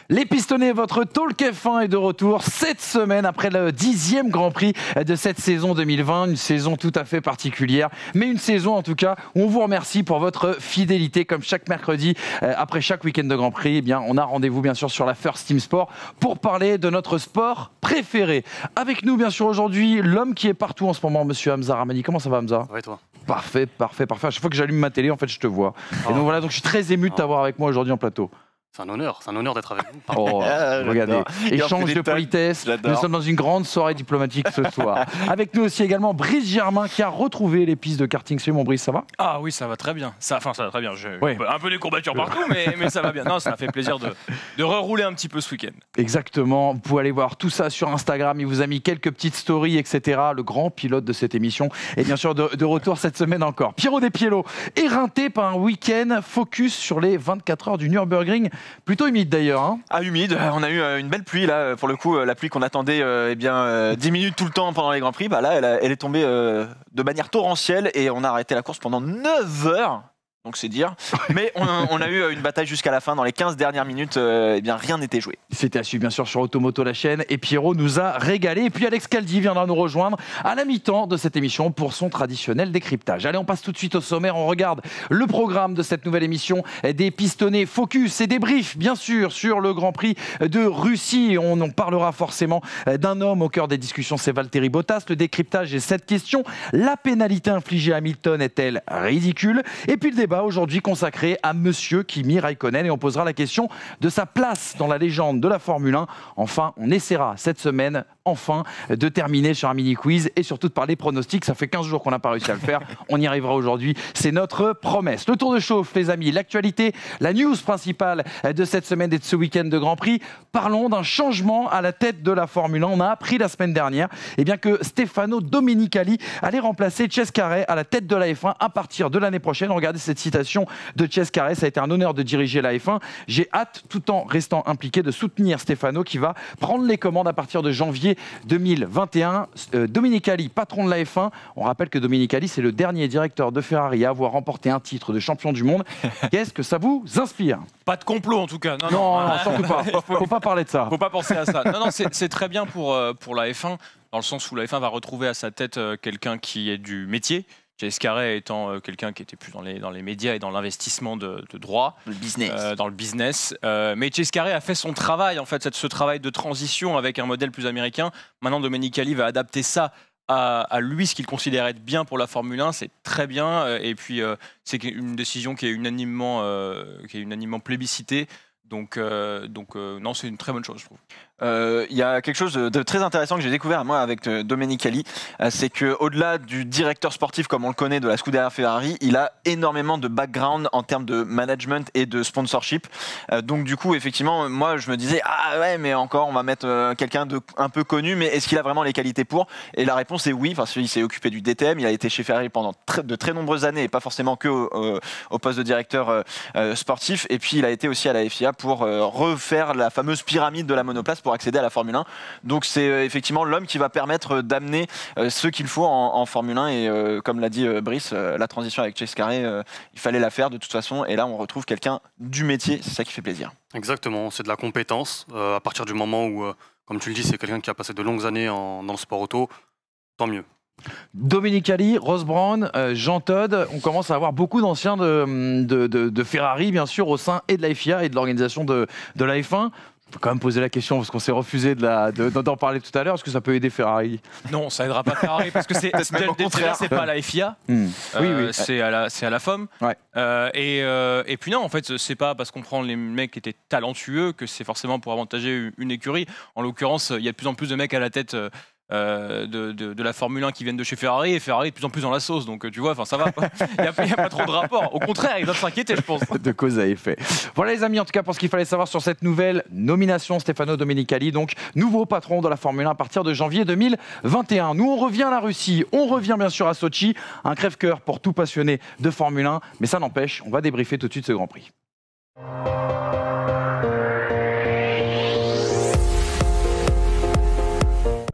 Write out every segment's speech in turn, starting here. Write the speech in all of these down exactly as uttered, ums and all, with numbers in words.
Les Pistonnés, votre Talk F un est de retour cette semaine après le dixième Grand Prix de cette saison deux mille vingt. Une saison tout à fait particulière, mais une saison en tout cas où on vous remercie pour votre fidélité. Comme chaque mercredi, euh, après chaque week-end de Grand Prix, eh bien, on a rendez-vous bien sûr sur la First Team Sport pour parler de notre sport préféré. Avec nous bien sûr aujourd'hui, l'homme qui est partout en ce moment, monsieur Hamza Rahmani. Comment ça va, Hamza? Ça va et toi? Parfait, parfait, parfait. À chaque fois que j'allume ma télé, en fait, je te vois. Oh. Et donc voilà, donc je suis très ému de t'avoir avec moi aujourd'hui en plateau. C'est un honneur, c'est un honneur d'être avec vous. Oh, ah, regardez, échange de politesse. Nous sommes dans une grande soirée diplomatique ce soir. Avec nous aussi également Brice Germain qui a retrouvé les pistes de karting. Salut mon Brice, ça va? Ah oui, ça va très bien. Ça, enfin, ça va très bien. J'ai oui. un peu des courbatures partout, mais, mais ça va bien. Non, ça m'a fait plaisir de, de rerouler un petit peu ce week-end. Exactement. Vous pouvez aller voir tout ça sur Instagram. Il vous a mis quelques petites stories, et cetera. Le grand pilote de cette émission. Et bien sûr, de, de retour cette semaine encore. Pierrot Despiello, éreinté par un week-end focus sur les vingt-quatre heures du Nürburgring. Plutôt humide d'ailleurs. Hein. Ah, humide, on a eu une belle pluie là, pour le coup, la pluie qu'on attendait euh, eh bien, euh, dix minutes tout le temps pendant les Grands Prix, bah là elle, a, elle est tombée euh, de manière torrentielle et on a arrêté la course pendant neuf heures. Donc c'est dire, mais on, on a eu une bataille jusqu'à la fin, dans les quinze dernières minutes, euh, eh bien rien n'était joué. C'était à suivre bien sûr sur Automoto la chaîne et Pierrot nous a régalé. Et puis Alex Caldi viendra nous rejoindre à la mi-temps de cette émission pour son traditionnel décryptage. Allez, on passe tout de suite au sommaire, on regarde le programme de cette nouvelle émission des Pistonnés. Focus et débrief bien sûr sur le Grand Prix de Russie. On en parlera forcément d'un homme au cœur des discussions, c'est Valtteri Bottas. Le décryptage est cette question: la pénalité infligée à Hamilton est-elle ridicule? Et puis le débat aujourd'hui consacré à monsieur Kimi Raikkonen et on posera la question de sa place dans la légende de la Formule un. Enfin, on essaiera cette semaine enfin de terminer sur un mini-quiz et surtout de parler pronostics. Ça fait quinze jours qu'on n'a pas réussi à le faire. On y arrivera aujourd'hui. C'est notre promesse. Le tour de chauffe, les amis. L'actualité, la news principale de cette semaine et de ce week-end de Grand Prix. Parlons d'un changement à la tête de la Formule un. On a appris la semaine dernière eh bien, que Stefano Domenicali allait remplacer Chase Carey à la tête de la F un à partir de l'année prochaine. Regardez cette citation de Chase Carey. Ça a été un honneur de diriger la F un. J'ai hâte, tout en restant impliqué, de soutenir Stefano qui va prendre les commandes à partir de janvier deux mille vingt et un. Euh, Domenicali, patron de la F un. On rappelle que Domenicali, c'est le dernier directeur de Ferrari à avoir remporté un titre de champion du monde. Qu'est-ce que ça vous inspire? Pas de complot en tout cas. Non, non, non, non surtout pas. Faut, faut pas parler de ça. Faut pas penser à ça. Non, non, c'est très bien pour, euh, pour la F un, dans le sens où la F un va retrouver à sa tête euh, quelqu'un qui est du métier. Chase Carey étant euh, quelqu'un qui était plus dans les, dans les médias et dans l'investissement de, de droit, le business. Euh, dans le business. Euh, mais Chase Carey a fait son travail, en fait, ce travail de transition avec un modèle plus américain. Maintenant, Domenicali va adapter ça à, à lui, ce qu'il considère être bien pour la Formule un. C'est très bien. Et puis, euh, c'est une décision qui est unanimement, euh, qui est unanimement plébiscitée. Donc, euh, donc euh, non, c'est une très bonne chose, je trouve. Il euh, y a quelque chose de très intéressant que j'ai découvert moi avec euh, Domenicali, euh, c'est qu'au-delà du directeur sportif comme on le connaît de la Scuderia Ferrari, il a énormément de background en termes de management et de sponsorship. Euh, donc du coup, effectivement, moi je me disais ah ouais, mais encore on va mettre euh, quelqu'un de un peu connu, mais est-ce qu'il a vraiment les qualités pour? Et la réponse est oui, parce qu'il s'est occupé du D T M, il a été chez Ferrari pendant très, de très nombreuses années et pas forcément que au, au, au poste de directeur euh, euh, sportif. Et puis il a été aussi à la F I A pour euh, refaire la fameuse pyramide de la monoplace pour accéder à la Formule un. Donc c'est euh, effectivement l'homme qui va permettre d'amener euh, ce qu'il faut en, en Formule un et euh, comme l'a dit euh, Brice, euh, la transition avec Chase Carey, euh, il fallait la faire de toute façon et là on retrouve quelqu'un du métier, c'est ça qui fait plaisir. Exactement, c'est de la compétence. Euh, à partir du moment où, euh, comme tu le dis, c'est quelqu'un qui a passé de longues années en, dans le sport auto, tant mieux. Domenicali, Ross Brown, euh, Jean Todt, on commence à avoir beaucoup d'anciens de, de, de, de Ferrari, bien sûr, au sein et de la F I A et de l'organisation de, de la F un. Je peux quand même poser la question parce qu'on s'est refusé de la, de, d'en parler tout à l'heure. Est-ce que ça peut aider Ferrari? Non, ça aidera pas Ferrari parce que c'est c'est pas la F I A, mmh. euh, oui, oui. c'est à la c'est à la F O M. Ouais. Euh, et, euh, et puis non, en fait, c'est pas parce qu'on prend les mecs qui étaient talentueux que c'est forcément pour avantager une écurie. En l'occurrence, il y a de plus en plus de mecs à la tête. Euh, Euh, de, de, de la Formule un qui viennent de chez Ferrari et Ferrari est de plus en plus dans la sauce, donc tu vois, enfin ça va, il n'y a, a pas trop de rapport, au contraire il doit s'inquiéter, je pense. De cause à effet. Voilà les amis, en tout cas pour ce qu'il fallait savoir sur cette nouvelle nomination, Stefano Domenicali, donc nouveau patron de la Formule un à partir de janvier deux mille vingt et un. Nous on revient à la Russie, on revient bien sûr à Sochi, un crève-cœur pour tout passionné de Formule un, mais ça n'empêche, on va débriefer tout de suite ce Grand Prix.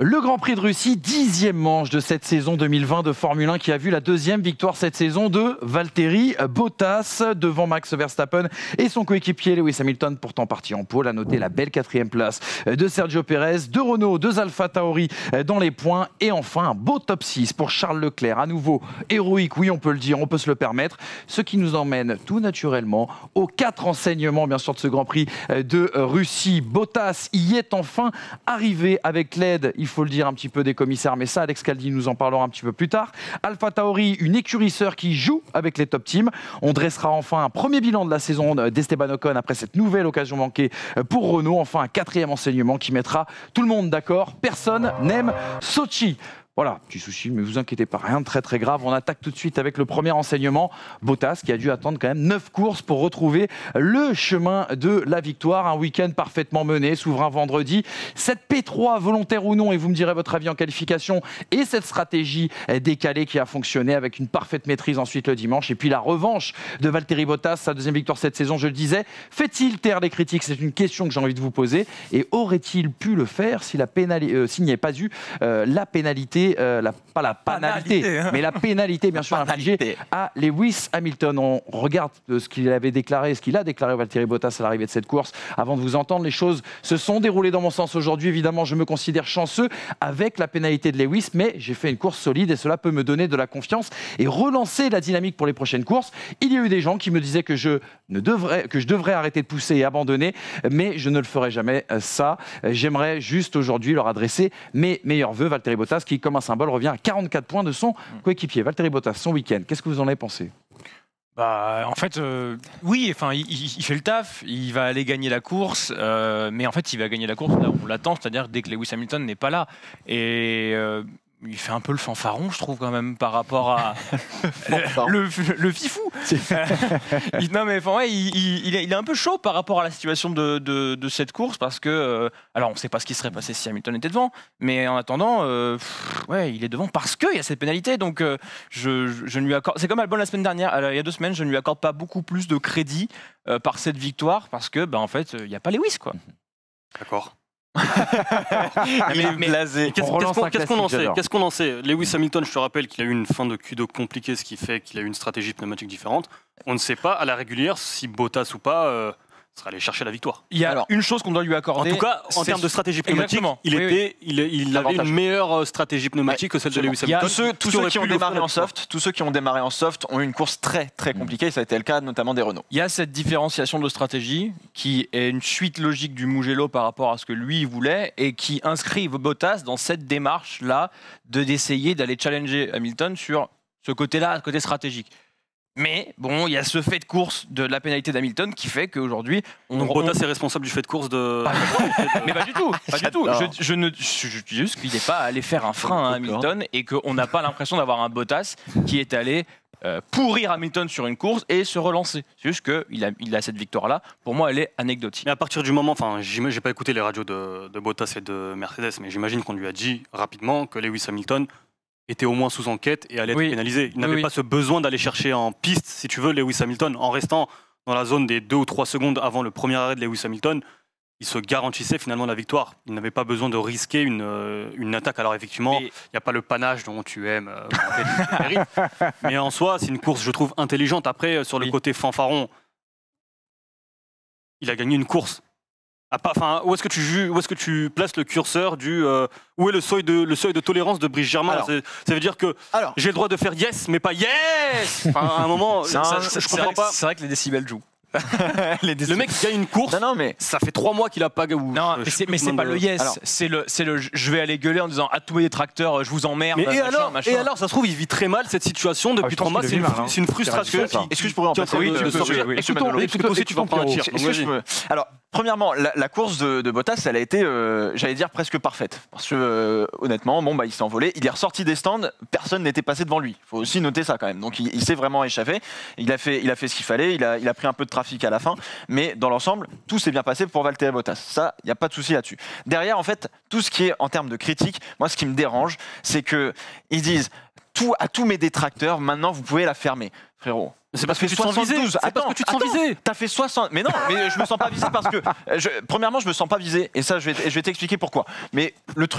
Le Grand Prix de Russie, dixième manche de cette saison deux mille vingt de Formule un qui a vu la deuxième victoire cette saison de Valtteri Bottas devant Max Verstappen et son coéquipier Lewis Hamilton, pourtant parti en pole. À noter la belle quatrième place de Sergio Pérez, de Renault, deux Alpha Tauri dans les points et enfin un beau top six pour Charles Leclerc, à nouveau héroïque, oui on peut le dire, on peut se le permettre, ce qui nous emmène tout naturellement aux quatre enseignements bien sûr de ce Grand Prix de Russie. Bottas y est enfin arrivé avec l'aide, il faut le dire, un petit peu des commissaires, mais ça Alex Caldi nous en parlera un petit peu plus tard. Alpha Tauri, une écurie sœur qui joue avec les top teams. On dressera enfin un premier bilan de la saison d'Esteban Ocon après cette nouvelle occasion manquée pour Renault. Enfin un quatrième enseignement qui mettra tout le monde d'accord. Personne n'aime Sochi. Voilà, petit souci, mais vous inquiétez pas, rien de très très grave. On attaque tout de suite avec le premier enseignement. Bottas qui a dû attendre quand même neuf courses pour retrouver le chemin de la victoire. Un week-end parfaitement mené, souverain vendredi. Cette P trois, volontaire ou non, et vous me direz votre avis en qualification, et cette stratégie décalée qui a fonctionné avec une parfaite maîtrise ensuite le dimanche. Et puis la revanche de Valtteri Bottas, sa deuxième victoire cette saison, je le disais. Fait-il taire les critiques? C'est une question que j'ai envie de vous poser. Et aurait-il pu le faire si la pénali- euh, s'il n'y avait pas eu euh, la pénalité Euh, la, pas la pénalité, Banalité, hein. mais la pénalité bien sûr infligée à Lewis Hamilton. On regarde ce qu'il avait déclaré, ce qu'il a déclaré Valtteri Bottas à l'arrivée de cette course. Avant de vous entendre, les choses se sont déroulées dans mon sens aujourd'hui. Évidemment, je me considère chanceux avec la pénalité de Lewis, mais j'ai fait une course solide et cela peut me donner de la confiance et relancer la dynamique pour les prochaines courses. Il y a eu des gens qui me disaient que je, ne devrais, que je devrais arrêter de pousser et abandonner, mais je ne le ferai jamais ça. J'aimerais juste aujourd'hui leur adresser mes meilleurs vœux. Valtteri Bottas qui, comme un symbole, revient à quarante-quatre points de son coéquipier. Valtteri Bottas, son week-end, qu'est-ce que vous en avez pensé? Bah, en fait, euh, oui, enfin, il, il fait le taf, il va aller gagner la course, euh, mais en fait, il va gagner la course là où on l'attend, c'est-à-dire dès que Lewis Hamilton n'est pas là. Et euh, il fait un peu le fanfaron, je trouve, quand même, par rapport à le, le, le fifou. il, non, mais enfin, ouais, il, il, il, est, il est un peu chaud par rapport à la situation de, de, de cette course parce que, euh, alors, on ne sait pas ce qui serait passé si Hamilton était devant, mais en attendant, euh, pff, ouais, il est devant parce qu'il y a cette pénalité. Donc, euh, je, je, je ne lui accorde. C'est comme Albon la semaine dernière, alors, il y a deux semaines, je ne lui accorde pas beaucoup plus de crédit euh, par cette victoire parce que, ben, en fait, il n'y a pas Lewis, quoi. D'accord. Il est blasé. Qu'est-ce On relance qu'on un qu'est-ce qu'on en classique, sait j'adore. Qu'est-ce qu'on en sait Lewis Hamilton, je te rappelle qu'il a eu une fin de Q deux compliquée, ce qui fait qu'il a eu une stratégie pneumatique différente. On ne sait pas à la régulière si Bottas ou pas euh, sera allé chercher la victoire. Il y a Alors, une chose qu'on doit lui En accorder. tout cas, en c'est- termes de stratégie pneumatique, Exactement. il, Oui, était, il, il avait L'avantage. une meilleure euh, stratégie pneumatique que celle de Lewis Il y a- Hamilton. Tous ceux, tous qui ceux aurait qui ont pu lui démarré offrir en la victoire. soft, tous ceux qui ont démarré en soft ont eu une course très très compliquée. Ça a été le cas notamment des Renault. Il y a cette différenciation de stratégie qui est une suite logique du Mugello par rapport à ce que lui voulait et qui inscrit Bottas dans cette démarche-là de d'essayer d'aller challenger Hamilton sur ce côté-là, côté stratégique. Mais bon, il y a ce fait de course de la pénalité d'Hamilton qui fait qu'aujourd'hui, on, Donc on- Bottas est responsable du fait de course de. mais pas du tout, pas du tout. J'adore. Je, je ne, je, je dis juste qu'il n'est pas allé faire un frein à Hamilton et qu'on n'a pas l'impression d'avoir un Bottas qui est allé euh, pourrir Hamilton sur une course et se relancer. C'est juste qu'il a, il a cette victoire-là. Pour moi, elle est anecdotique. Mais à partir du moment, enfin, j'im- j'ai pas écouté les radios de, de Bottas et de Mercedes, mais j'imagine qu'on lui a dit rapidement que Lewis Hamilton était au moins sous enquête et allait être Oui. pénalisé. Il n'avait Oui, oui. pas ce besoin d'aller chercher en piste, si tu veux, Lewis Hamilton, en restant dans la zone des deux ou trois secondes avant le premier arrêt de Lewis Hamilton. Il se garantissait finalement la victoire. Il n'avait pas besoin de risquer une, euh, une attaque. Alors effectivement, il Mais- n'y a pas le panache dont tu aimes. euh, vanter le mérite. Mais en soi, c'est une course, je trouve, intelligente. Après, euh, sur le Oui. côté fanfaron, il a gagné une course. Ah, pas- Enfin, où est-ce que tu ju- où est-ce que tu places le curseur du euh, où est le seuil de le seuil de tolérance de Brice Germain? Alors. C'est- Ça veut dire que Alors, j'ai le droit de faire yes, mais pas yes. Enfin, à un moment, C'est ça, un- je, C'est je vrai, comprends que- pas. c'est vrai que les décibels jouent. Les Le décibels- mec gagne une course. non, non, mais Ça fait trois mois qu'il a pas. Ou, Non, je mais sais c'est, plus mais c'est combien pas de- le yes, Alors. c'est le, c'est le je vais aller gueuler en disant à tous mes détracteurs, je vous emmerde. Mais et machin, alors, machin. et alors, ça se trouve, il vit très mal cette situation depuis Ah, je trois pense mois. qu'il C'est le une, vit mal, fru- hein. c'est une frustration. C'est ça. qui- est-ce que je pourrais en qui est passer train une de- de de sortir sortir. oui. Écoutons, Écoutons, écoutons, aussi, tu vas écoutons pas un tir. Pierrot. Donc, Est-ce que je vas-y. peux- Alors, premièrement, la, la course de, de Bottas, elle a été, euh, j'allais dire, presque parfaite. Parce que, euh, honnêtement, bon, bah, il s'est envolé. Il est ressorti des stands, personne n'était passé devant lui. Il faut aussi noter ça quand même. Donc, il, il s'est vraiment échappé. Il a fait, il a fait ce qu'il fallait. Il a, il a pris un peu de trafic à la fin. Mais dans l'ensemble, tout s'est bien passé pour Valtteri Bottas. Ça, il n'y a pas de souci là-dessus. Derrière, en fait, tout ce qui est en termes de critique, moi, ce qui me dérange, c'est qu'ils disent tout, à tous mes détracteurs, maintenant, vous pouvez la fermer. Frérot. C'est parce que T'as tu fait te sens visé. soixante-douze. C'est parce Attends, que tu te sens attends. visé. T'as fait soixante. Mais non, mais je me sens pas visé parce que. euh, je- premièrement, je me sens pas visé. Et ça, je vais, je vais t'expliquer pourquoi. Mais le truc,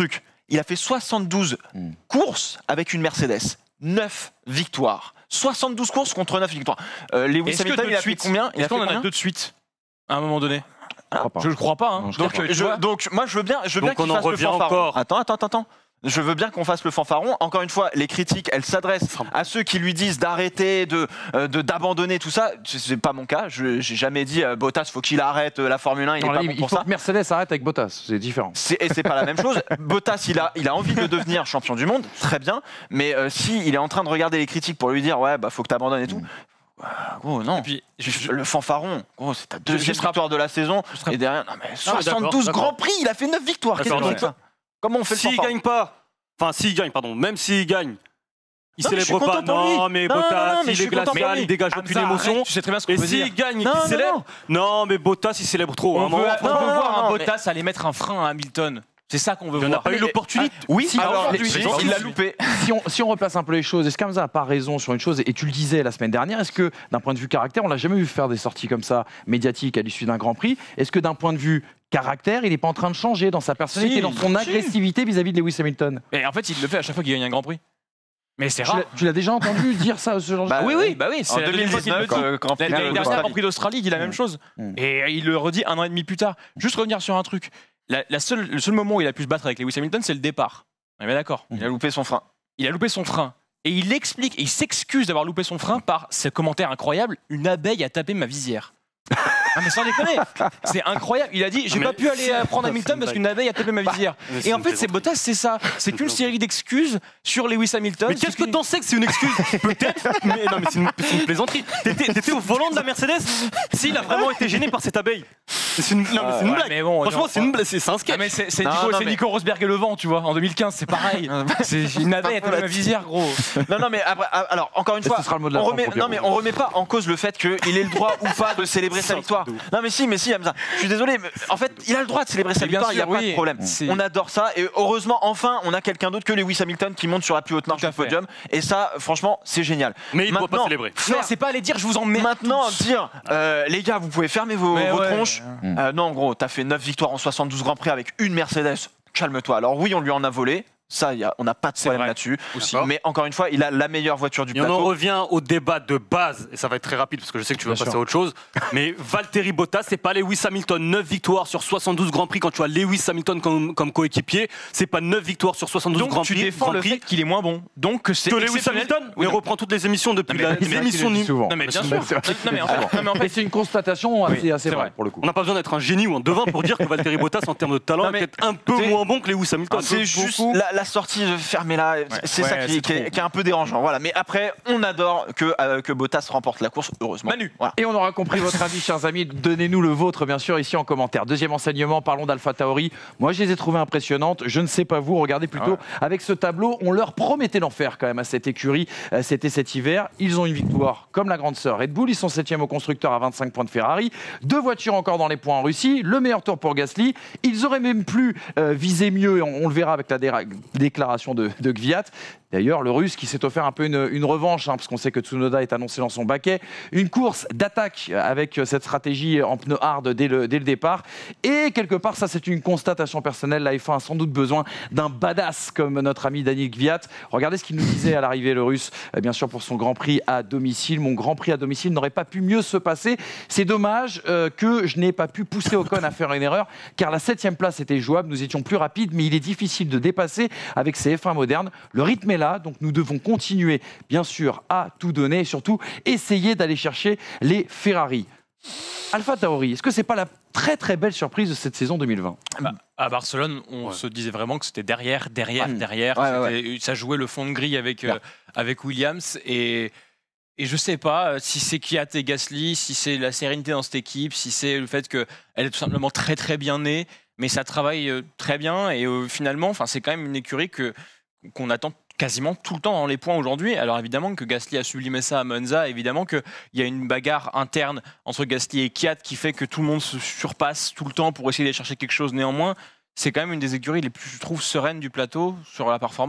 il a fait soixante-douze Mm. courses avec une Mercedes, neuf victoires. soixante-douze courses contre neuf victoires. Euh, Lewis Est-ce que Hamilton, deux il a de fait suite combien Il a Est-ce qu'on fait en a combien deux de suite à un moment donné? Je crois pas. Je ne crois pas. Hein. Non, je Donc, crois tu je- vois, donc moi je veux bien, je veux Donc bien on qu'il en fasse le revient fanfaron. encore. Attends, attends, attends, attends. Je veux bien qu'on fasse le fanfaron. Encore une fois, les critiques, elles s'adressent à ceux qui lui disent d'arrêter, de, euh, de d'abandonner tout ça. C'est c'est pas mon cas. Je j'ai jamais dit euh, Bottas, faut qu'il arrête euh, la Formule un. Il Non, est là, pas il bon il pour faut ça. que Mercedes arrête avec Bottas, c'est différent. C'est- Et c'est pas la même chose. Bottas, il a, il a envie de devenir champion du monde, très bien. Mais euh, si il est en train de regarder les critiques pour lui dire ouais, bah faut que t'abandonnes et tout. bah, gros, non. Et puis, je- je- Le fanfaron, gros, c'est ta deuxième juste rapp- victoire de la saison. juste rapp- Et derrière, non mais d'accord, soixante-douze d'accord. grands prix, il a fait neuf victoires. Qu'est-ce D'accord, que ouais. c'est que ça Comment on fait le S'il fanfaron gagne pas, enfin s'il gagne, pardon, même s'il gagne, il Non, mais je suis célèbre pas. content pour lui. Non, mais Non, non, Bottas, non, mais je il suis est content pour glacial, lui. il dégage aucune Hamza, émotion. arrête, tu sais très bien ce qu'on Et veut dire. s'il gagne, Non, il non, célèbre. Non, mais Bottas, il célèbre trop. On À un veut, moment, on franchement, veut non, voir non, un mais- Bottas aller mettre un frein à Hamilton. C'est ça qu'on veut il n'a voir. pas eu Mais- l'opportunité. Oui, Si, alors aujourd'hui, si, si, il l'a si. loupé. Si on, si on replace un peu les choses, est-ce qu'Hamza n'a pas raison sur une chose, et tu le disais la semaine dernière, est-ce que d'un point de vue caractère, on l'a jamais vu faire des sorties comme ça, médiatiques à l'issue d'un Grand Prix, est-ce que d'un point de vue caractère, il n'est pas en train de changer dans sa personnalité, Si, dans son si. agressivité vis-à-vis de Lewis Hamilton? Et en fait, il le fait à chaque fois qu'il gagne un Grand Prix. Mais c'est Tu rare. l'as- Tu l'as déjà entendu dire ça, ce genre de Bah, choses? oui, oui, bah oui, En c'est la deuxième fois qu'il le deux mille dix-neuf, dit. euh, Grand Prix L'année de- dernière, d'Australie. Grand Prix d'Australie, il dit la même chose. Mm. Et il le redit un an et demi plus tard. Juste revenir sur un truc. La, la seule, le seul moment où il a pu se battre avec Lewis Hamilton, c'est le départ. On est bien d'accord. Il a loupé son frein. Il a loupé son frein. Et il explique, et il s'excuse d'avoir loupé son frein par ce commentaire incroyable, une abeille a tapé ma visière. Ah mais sans déconner, c'est incroyable. Il a dit, j'ai mais pas pu aller euh, prendre c'est Hamilton une parce blague. qu'une abeille a tapé ma visière. Mais c'est Et en une fait, c'est plaisanterie. Bottas, c'est ça. C'est qu'une série d'excuses sur Lewis Hamilton. Mais qu'est-ce C'est que qu'une- t'en sais que c'est une excuse? Peut-être, mais non, mais c'est une, c'est une plaisanterie. T'étais t'étais au volant de la Mercedes? S'il a vraiment été gêné par cette abeille. C'est une, non, mais c'est une Ouais, blague. mais bon, Franchement, non, c'est une blague, c'est c'est un Ah, sketch. mais c'est c'est Non, Nico, non, c'est mais- Nico Rosberg et le vent, tu vois. En deux mille quinze, c'est pareil. C'est une abeille a tapé ma visière, gros. Non, non, mais après, ah, alors encore une Et fois, ce sera le mot de la on fin remet, pour non, Pierrot. mais on remet pas en cause le fait qu'il ait le droit ou pas de célébrer sa victoire. Non, mais si, mais si, Hamza. Je suis désolé, mais en fait, il a le droit de célébrer sa Mais bien victoire. Il n'y a sûr, pas oui. de problème. C'est- On adore ça, et heureusement, enfin, on a quelqu'un d'autre que Lewis Hamilton qui monte sur la plus haute marche Tout à du fait. podium. Et ça, franchement, c'est génial. Mais il ne doit pas Maintenant, célébrer. Non, c'est pas aller dire je vous emmerde. Maintenant, dire, euh, les gars, vous pouvez fermer vos, Mais vos ouais. tronches. Euh, non, gros, t'as fait neuf victoires en soixante-douze Grands Prix avec une Mercedes. Calme-toi. Alors oui, on lui en a volé. Ça, y a- on n'a pas de C'est problème vrai. là-dessus. Aussi. Mais encore une fois, il a la meilleure voiture du Et on en plateau. revient au débat de base, et ça va être très rapide parce que je sais que tu veux Bien passer sûr. à autre chose. Mais Valtteri Bottas, c'est pas Lewis Hamilton. neuf victoires sur soixante-douze Grands Prix quand tu as Lewis Hamilton comme, comme coéquipier. C'est pas neuf victoires sur soixante-douze Donc Grands tu Prix. défends Grands le Prix fait qu'il est moins bon. Donc que c'est que Lewis exceptionnel. Hamilton. Oui, Mais non. reprend toutes les émissions depuis Non, la- mais c'est vrai l'émission qu'il le dit numéro. souvent. Non mais bien C'est sûr. vrai. Non mais en fait, non, mais en Et fait, c'est une constatation assez, Oui, assez c'est vraie vrai. pour le coup. On n'a pas besoin d'être un génie ou un devin pour dire que Valtteri Bottas, en termes de talent, Non, est mais peut-être un peu c'est- moins bon que Lewis Hamilton. C'est juste beaucoup. la, la sortie de fermez-la, c'est Ouais, ça qui, c'est qui est, trop. qui est un peu dérangeant. Voilà. Mais après, on adore que, euh, que Bottas remporte la course, heureusement. Manu. Voilà. Et on aura compris votre avis, chers amis. Donnez-nous le vôtre, bien sûr, ici en commentaire. Deuxième enseignement, parlons d'Alpha Tauri. Moi, je les ai trouvées impressionnantes. Je ne sais pas vous, regardez plutôt Ouais. avec ce tableau. On leur promettait d'en faire quand même à cette écurie. Euh, C'était cet hiver. Ils ont une victoire comme la grande sœur Red Bull. Ils sont septième au constructeur à vingt-cinq points de Ferrari. Deux voitures encore dans les points en Russie. Le meilleur tour pour Gasly. Ils auraient même pu euh, viser mieux. On, on le verra avec la déra- déclaration de, de Gviat. D'ailleurs, le Russe qui s'est offert un peu une, une revanche, hein, parce qu'on sait que Tsunoda est annoncé dans son baquet. Une course d'attaque avec cette stratégie en pneu hard dès le, dès le départ. Et quelque part, ça c'est une constatation personnelle. La F un a sans doute besoin d'un badass comme notre ami Daniil Kvyat. Regardez ce qu'il nous disait à l'arrivée, le Russe, euh, bien sûr pour son Grand Prix à domicile. Mon Grand Prix à domicile n'aurait pas pu mieux se passer. C'est dommage euh, que je n'ai pas pu pousser Ocon à faire une erreur, car la septième place était jouable. Nous étions plus rapides, mais il est difficile de dépasser avec ces F un modernes. Le rythme est là, donc nous devons continuer, bien sûr, à tout donner et surtout essayer d'aller chercher les Ferrari. Alpha Tauri, est-ce que c'est pas la très très belle surprise de cette saison deux mille vingt? Bah, à Barcelone, on Ouais. se disait vraiment que c'était derrière, derrière, Ouais. derrière. Ouais, ouais, C'était- Ça jouait le fond de grille avec, Bien. euh, avec Williams. Et, et je sais pas euh, si c'est Kvyat et Gasly, si c'est la sérénité dans cette équipe, si c'est le fait qu'elle est tout simplement très très bien née, mais ça travaille euh, très bien. Et euh, finalement, c'est quand même une écurie que, qu'on attend quasiment tout le temps dans les points aujourd'hui. Alors évidemment que Gasly a sublimé ça à Monza, évidemment qu'il y a une bagarre interne entre Gasly et Kvyat qui fait que tout le monde se surpasse tout le temps pour essayer d'aller chercher quelque chose. Néanmoins, c'est quand même une des écuries les plus, je trouve, sereines du plateau sur la performance.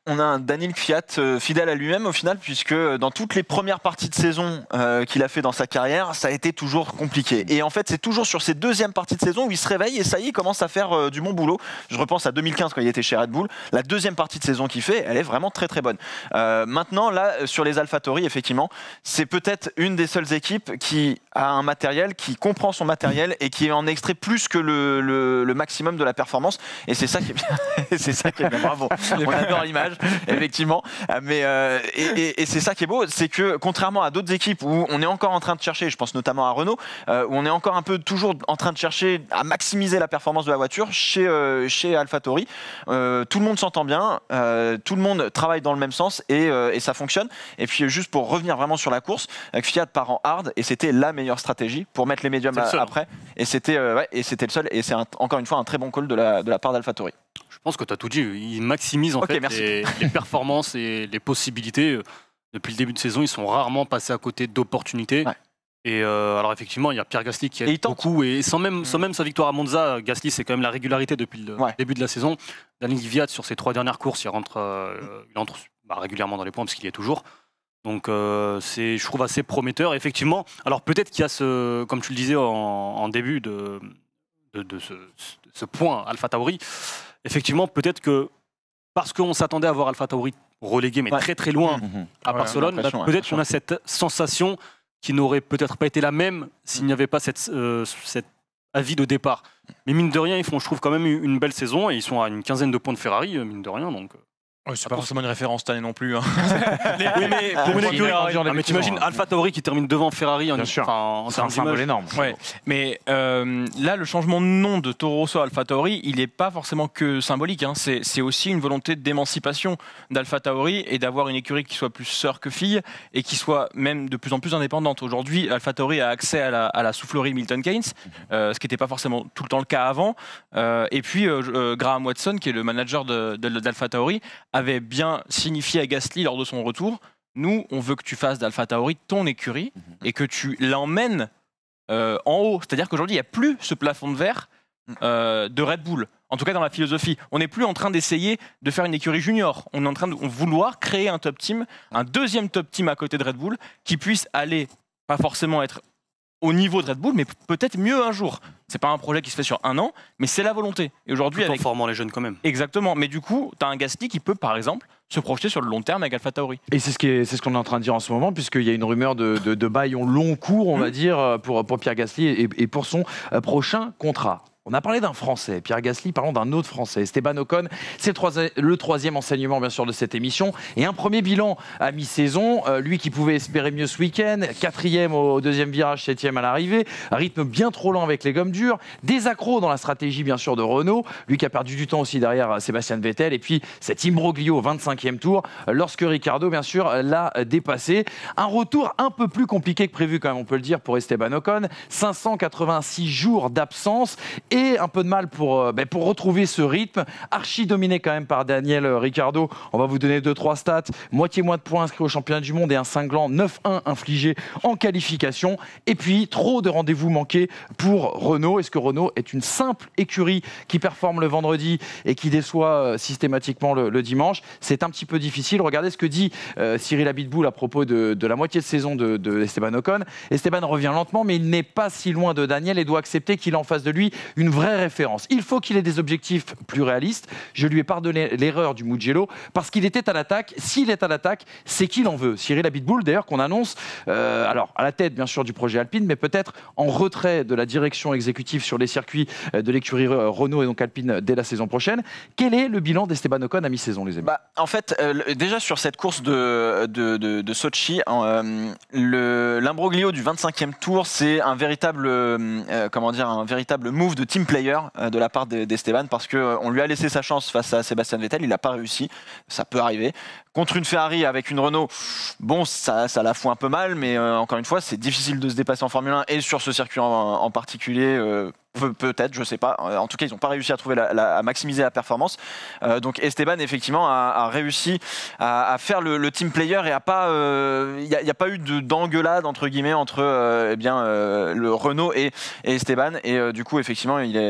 on a un Daniil Kvyat euh, fidèle à lui-même au final, puisque dans toutes les premières parties de saison euh, qu'il a fait dans sa carrière, ça a été toujours compliqué. Et en fait, c'est toujours sur ces deuxièmes parties de saison où il se réveille et ça y est, il commence à faire euh, du bon boulot. Je repense à deux mille quinze quand il était chez Red Bull. La deuxième partie de saison qu'il fait, elle est vraiment très très bonne. Euh, maintenant, là, sur les AlphaTauri, effectivement, c'est peut-être une des seules équipes qui a un matériel, qui comprend son matériel et qui en extrait plus que le, le, le maximum de la performance. Et c'est ça qui est bien. c'est ça qui est bien. Bravo. On adore l'image. Effectivement, mais euh, et, et, et c'est ça qui est beau, c'est que contrairement à d'autres équipes où on est encore en train de chercher, je pense notamment à Renault, euh, où on est encore un peu toujours en train de chercher à maximiser la performance de la voiture, chez euh, chez AlphaTauri, euh, tout le monde s'entend bien, euh, tout le monde travaille dans le même sens et, euh, et ça fonctionne. Et puis juste pour revenir vraiment sur la course, Kvyat part en hard et c'était la meilleure stratégie pour mettre les médiums à, après. Et c'était euh, ouais, et c'était le seul. Et c'est un, encore une fois un très bon call de la de la part d'AlphaTauri. Je pense que tu as tout dit. Ils maximisent en okay, fait les, les performances et les possibilités. Depuis le début de saison, ils sont rarement passés à côté d'opportunités. Ouais. Et euh, alors effectivement, il y a Pierre Gasly qui aide beaucoup. Et sans même, mmh. sans même sa victoire à Monza, Gasly, c'est quand même la régularité depuis le ouais. début de la saison. Daniil Kvyat, sur ses trois dernières courses, il rentre, euh, il entre bah, régulièrement dans les points parce qu'il y est toujours. Donc euh, c'est, je trouve, assez prometteur. Effectivement, alors peut-être qu'il y a ce, comme tu le disais en, en début de, de, de, ce, de ce point AlphaTauri, effectivement, peut-être que parce qu'on s'attendait à voir AlphaTauri relégué, mais ouais. très très loin mmh. à ouais, Barcelone, bah, peut-être qu'on a cette sensation qui n'aurait peut-être pas été la même s'il n'y avait pas cette, euh, cet avis de départ. Mais mine de rien, ils font, je trouve, quand même une belle saison et ils sont à une quinzaine de points de Ferrari, mine de rien. Donc. Ouais, c'est pas forcément une référence cette année non plus. Hein. oui, mais pour une écurie, ah, mais t'imagines AlphaTauri qui termine devant Ferrari en, enfin, en c'est un symbole énorme. Ouais. Mais euh, là, le changement de nom de Toro Rosso à AlphaTauri, il n'est pas forcément que symbolique. Hein. C'est, c'est aussi une volonté d'émancipation d'AlphaTauri et d'avoir une écurie qui soit plus sœur que fille et qui soit même de plus en plus indépendante. Aujourd'hui, AlphaTauri a accès à la, à la soufflerie Milton Keynes, euh, ce qui n'était pas forcément tout le temps le cas avant. Euh, et puis euh, euh, Graham Watson, qui est le manager de, de, d'AlphaTauri, avait bien signifié à Gasly lors de son retour, nous, on veut que tu fasses d'AlphaTauri ton écurie mmh. et que tu l'emmènes euh, en haut. C'est-à-dire qu'aujourd'hui, il n'y a plus ce plafond de verre euh, de Red Bull. En tout cas, dans la philosophie. On n'est plus en train d'essayer de faire une écurie junior. On est en train de vouloir créer un top team, un deuxième top team à côté de Red Bull, qui puisse aller, pas forcément être au niveau de Red Bull, mais peut-être mieux un jour. C'est pas un projet qui se fait sur un an, mais c'est la volonté. Et aujourd'hui, avec... en formant les jeunes quand même. Exactement. Mais du coup, tu as un Gasly qui peut, par exemple, se projeter sur le long terme avec AlphaTauri. Et c'est ce, qui est, c'est ce qu'on est en train de dire en ce moment, puisqu'il y a une rumeur de, de, de bail en long cours, on mmh. va dire, pour, pour Pierre Gasly et, et pour son prochain contrat. On a parlé d'un Français, Pierre Gasly, parlons d'un autre Français, Esteban Ocon. C'est le troisième enseignement, bien sûr, de cette émission. Et un premier bilan à mi-saison, euh, lui qui pouvait espérer mieux ce week-end, quatrième au deuxième virage, septième à l'arrivée, rythme bien trop lent avec les gommes dures, des accros dans la stratégie, bien sûr, de Renault, lui qui a perdu du temps aussi derrière Sébastien Vettel, et puis cet imbroglio au vingt-cinquième tour, lorsque Ricciardo, bien sûr, l'a dépassé. Un retour un peu plus compliqué que prévu, quand même, on peut le dire, pour Esteban Ocon. cinq cent quatre-vingt-six jours d'absence. Et un peu de mal pour, ben pour retrouver ce rythme. Archi dominé quand même par Daniel Ricciardo. On va vous donner deux trois stats. Moitié moins de points inscrits au championnat du monde et un cinglant neuf un infligé en qualification. Et puis, trop de rendez-vous manqués pour Renault. Est-ce que Renault est une simple écurie qui performe le vendredi et qui déçoit systématiquement le, le dimanche? C'est un petit peu difficile. Regardez ce que dit euh, Cyril Abiteboul à propos de, de la moitié de saison de, de Esteban Ocon. Esteban revient lentement, mais il n'est pas si loin de Daniel et doit accepter qu'il a en face de lui une vraie référence. Il faut qu'il ait des objectifs plus réalistes. Je lui ai pardonné l'erreur du Mugello parce qu'il était à l'attaque. S'il est à l'attaque, c'est qu'il en veut. Cyril Abiteboul, d'ailleurs, qu'on annonce, euh, alors à la tête bien sûr du projet Alpine, mais peut-être en retrait de la direction exécutive sur les circuits de l'écurie Renault et donc Alpine dès la saison prochaine. Quel est le bilan d'Esteban Ocon à mi-saison, les amis? Bah, en fait, euh, déjà sur cette course de, de, de, de Sochi, euh, le, l'imbroglio du vingt-cinquième tour, c'est un véritable, euh, comment dire, un véritable move de team player euh, de la part d'Esteban, parce qu'on euh, lui a laissé sa chance face à Sébastien Vettel, il n'a pas réussi, ça peut arriver. Contre une Ferrari avec une Renault, bon, ça, ça la fout un peu mal, mais euh, encore une fois, c'est difficile de se dépasser en Formule un et sur ce circuit en, en particulier. Euh, Pe- peut-être, je sais pas. En tout cas, ils n'ont pas réussi à trouver la, la, à maximiser la performance. Euh, donc Esteban, effectivement, a, a réussi à, à faire le, le team player et a pas, il euh, n'y a, a pas eu de, d'engueulade entre guillemets entre euh, eh bien euh, le Renault et, et Esteban. Et euh, du coup, effectivement, il est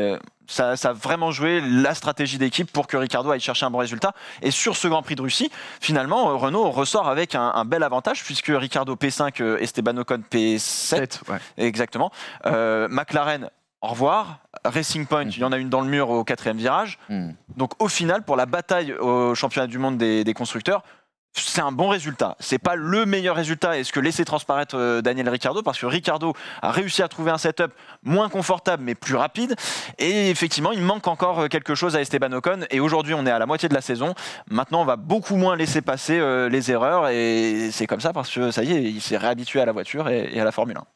Ça, ça a vraiment joué la stratégie d'équipe pour que Ricciardo aille chercher un bon résultat. Et sur ce Grand Prix de Russie, finalement, Renault ressort avec un, un bel avantage puisque Ricciardo P cinq, Esteban Ocon P sept, ouais. exactement. Euh, McLaren, au revoir. Racing Point, mmh. il y en a une dans le mur au quatrième virage. Mmh. Donc au final, pour la bataille au championnat du monde des, des constructeurs, c'est un bon résultat. C'est pas le meilleur résultat et ce que laissait transparaître euh, Daniel Ricciardo, parce que Ricciardo a réussi à trouver un setup moins confortable mais plus rapide. Et effectivement, il manque encore quelque chose à Esteban Ocon. Et aujourd'hui, on est à la moitié de la saison. Maintenant, on va beaucoup moins laisser passer euh, les erreurs. Et c'est comme ça parce que ça y est, il s'est réhabitué à la voiture et, et à la Formule un.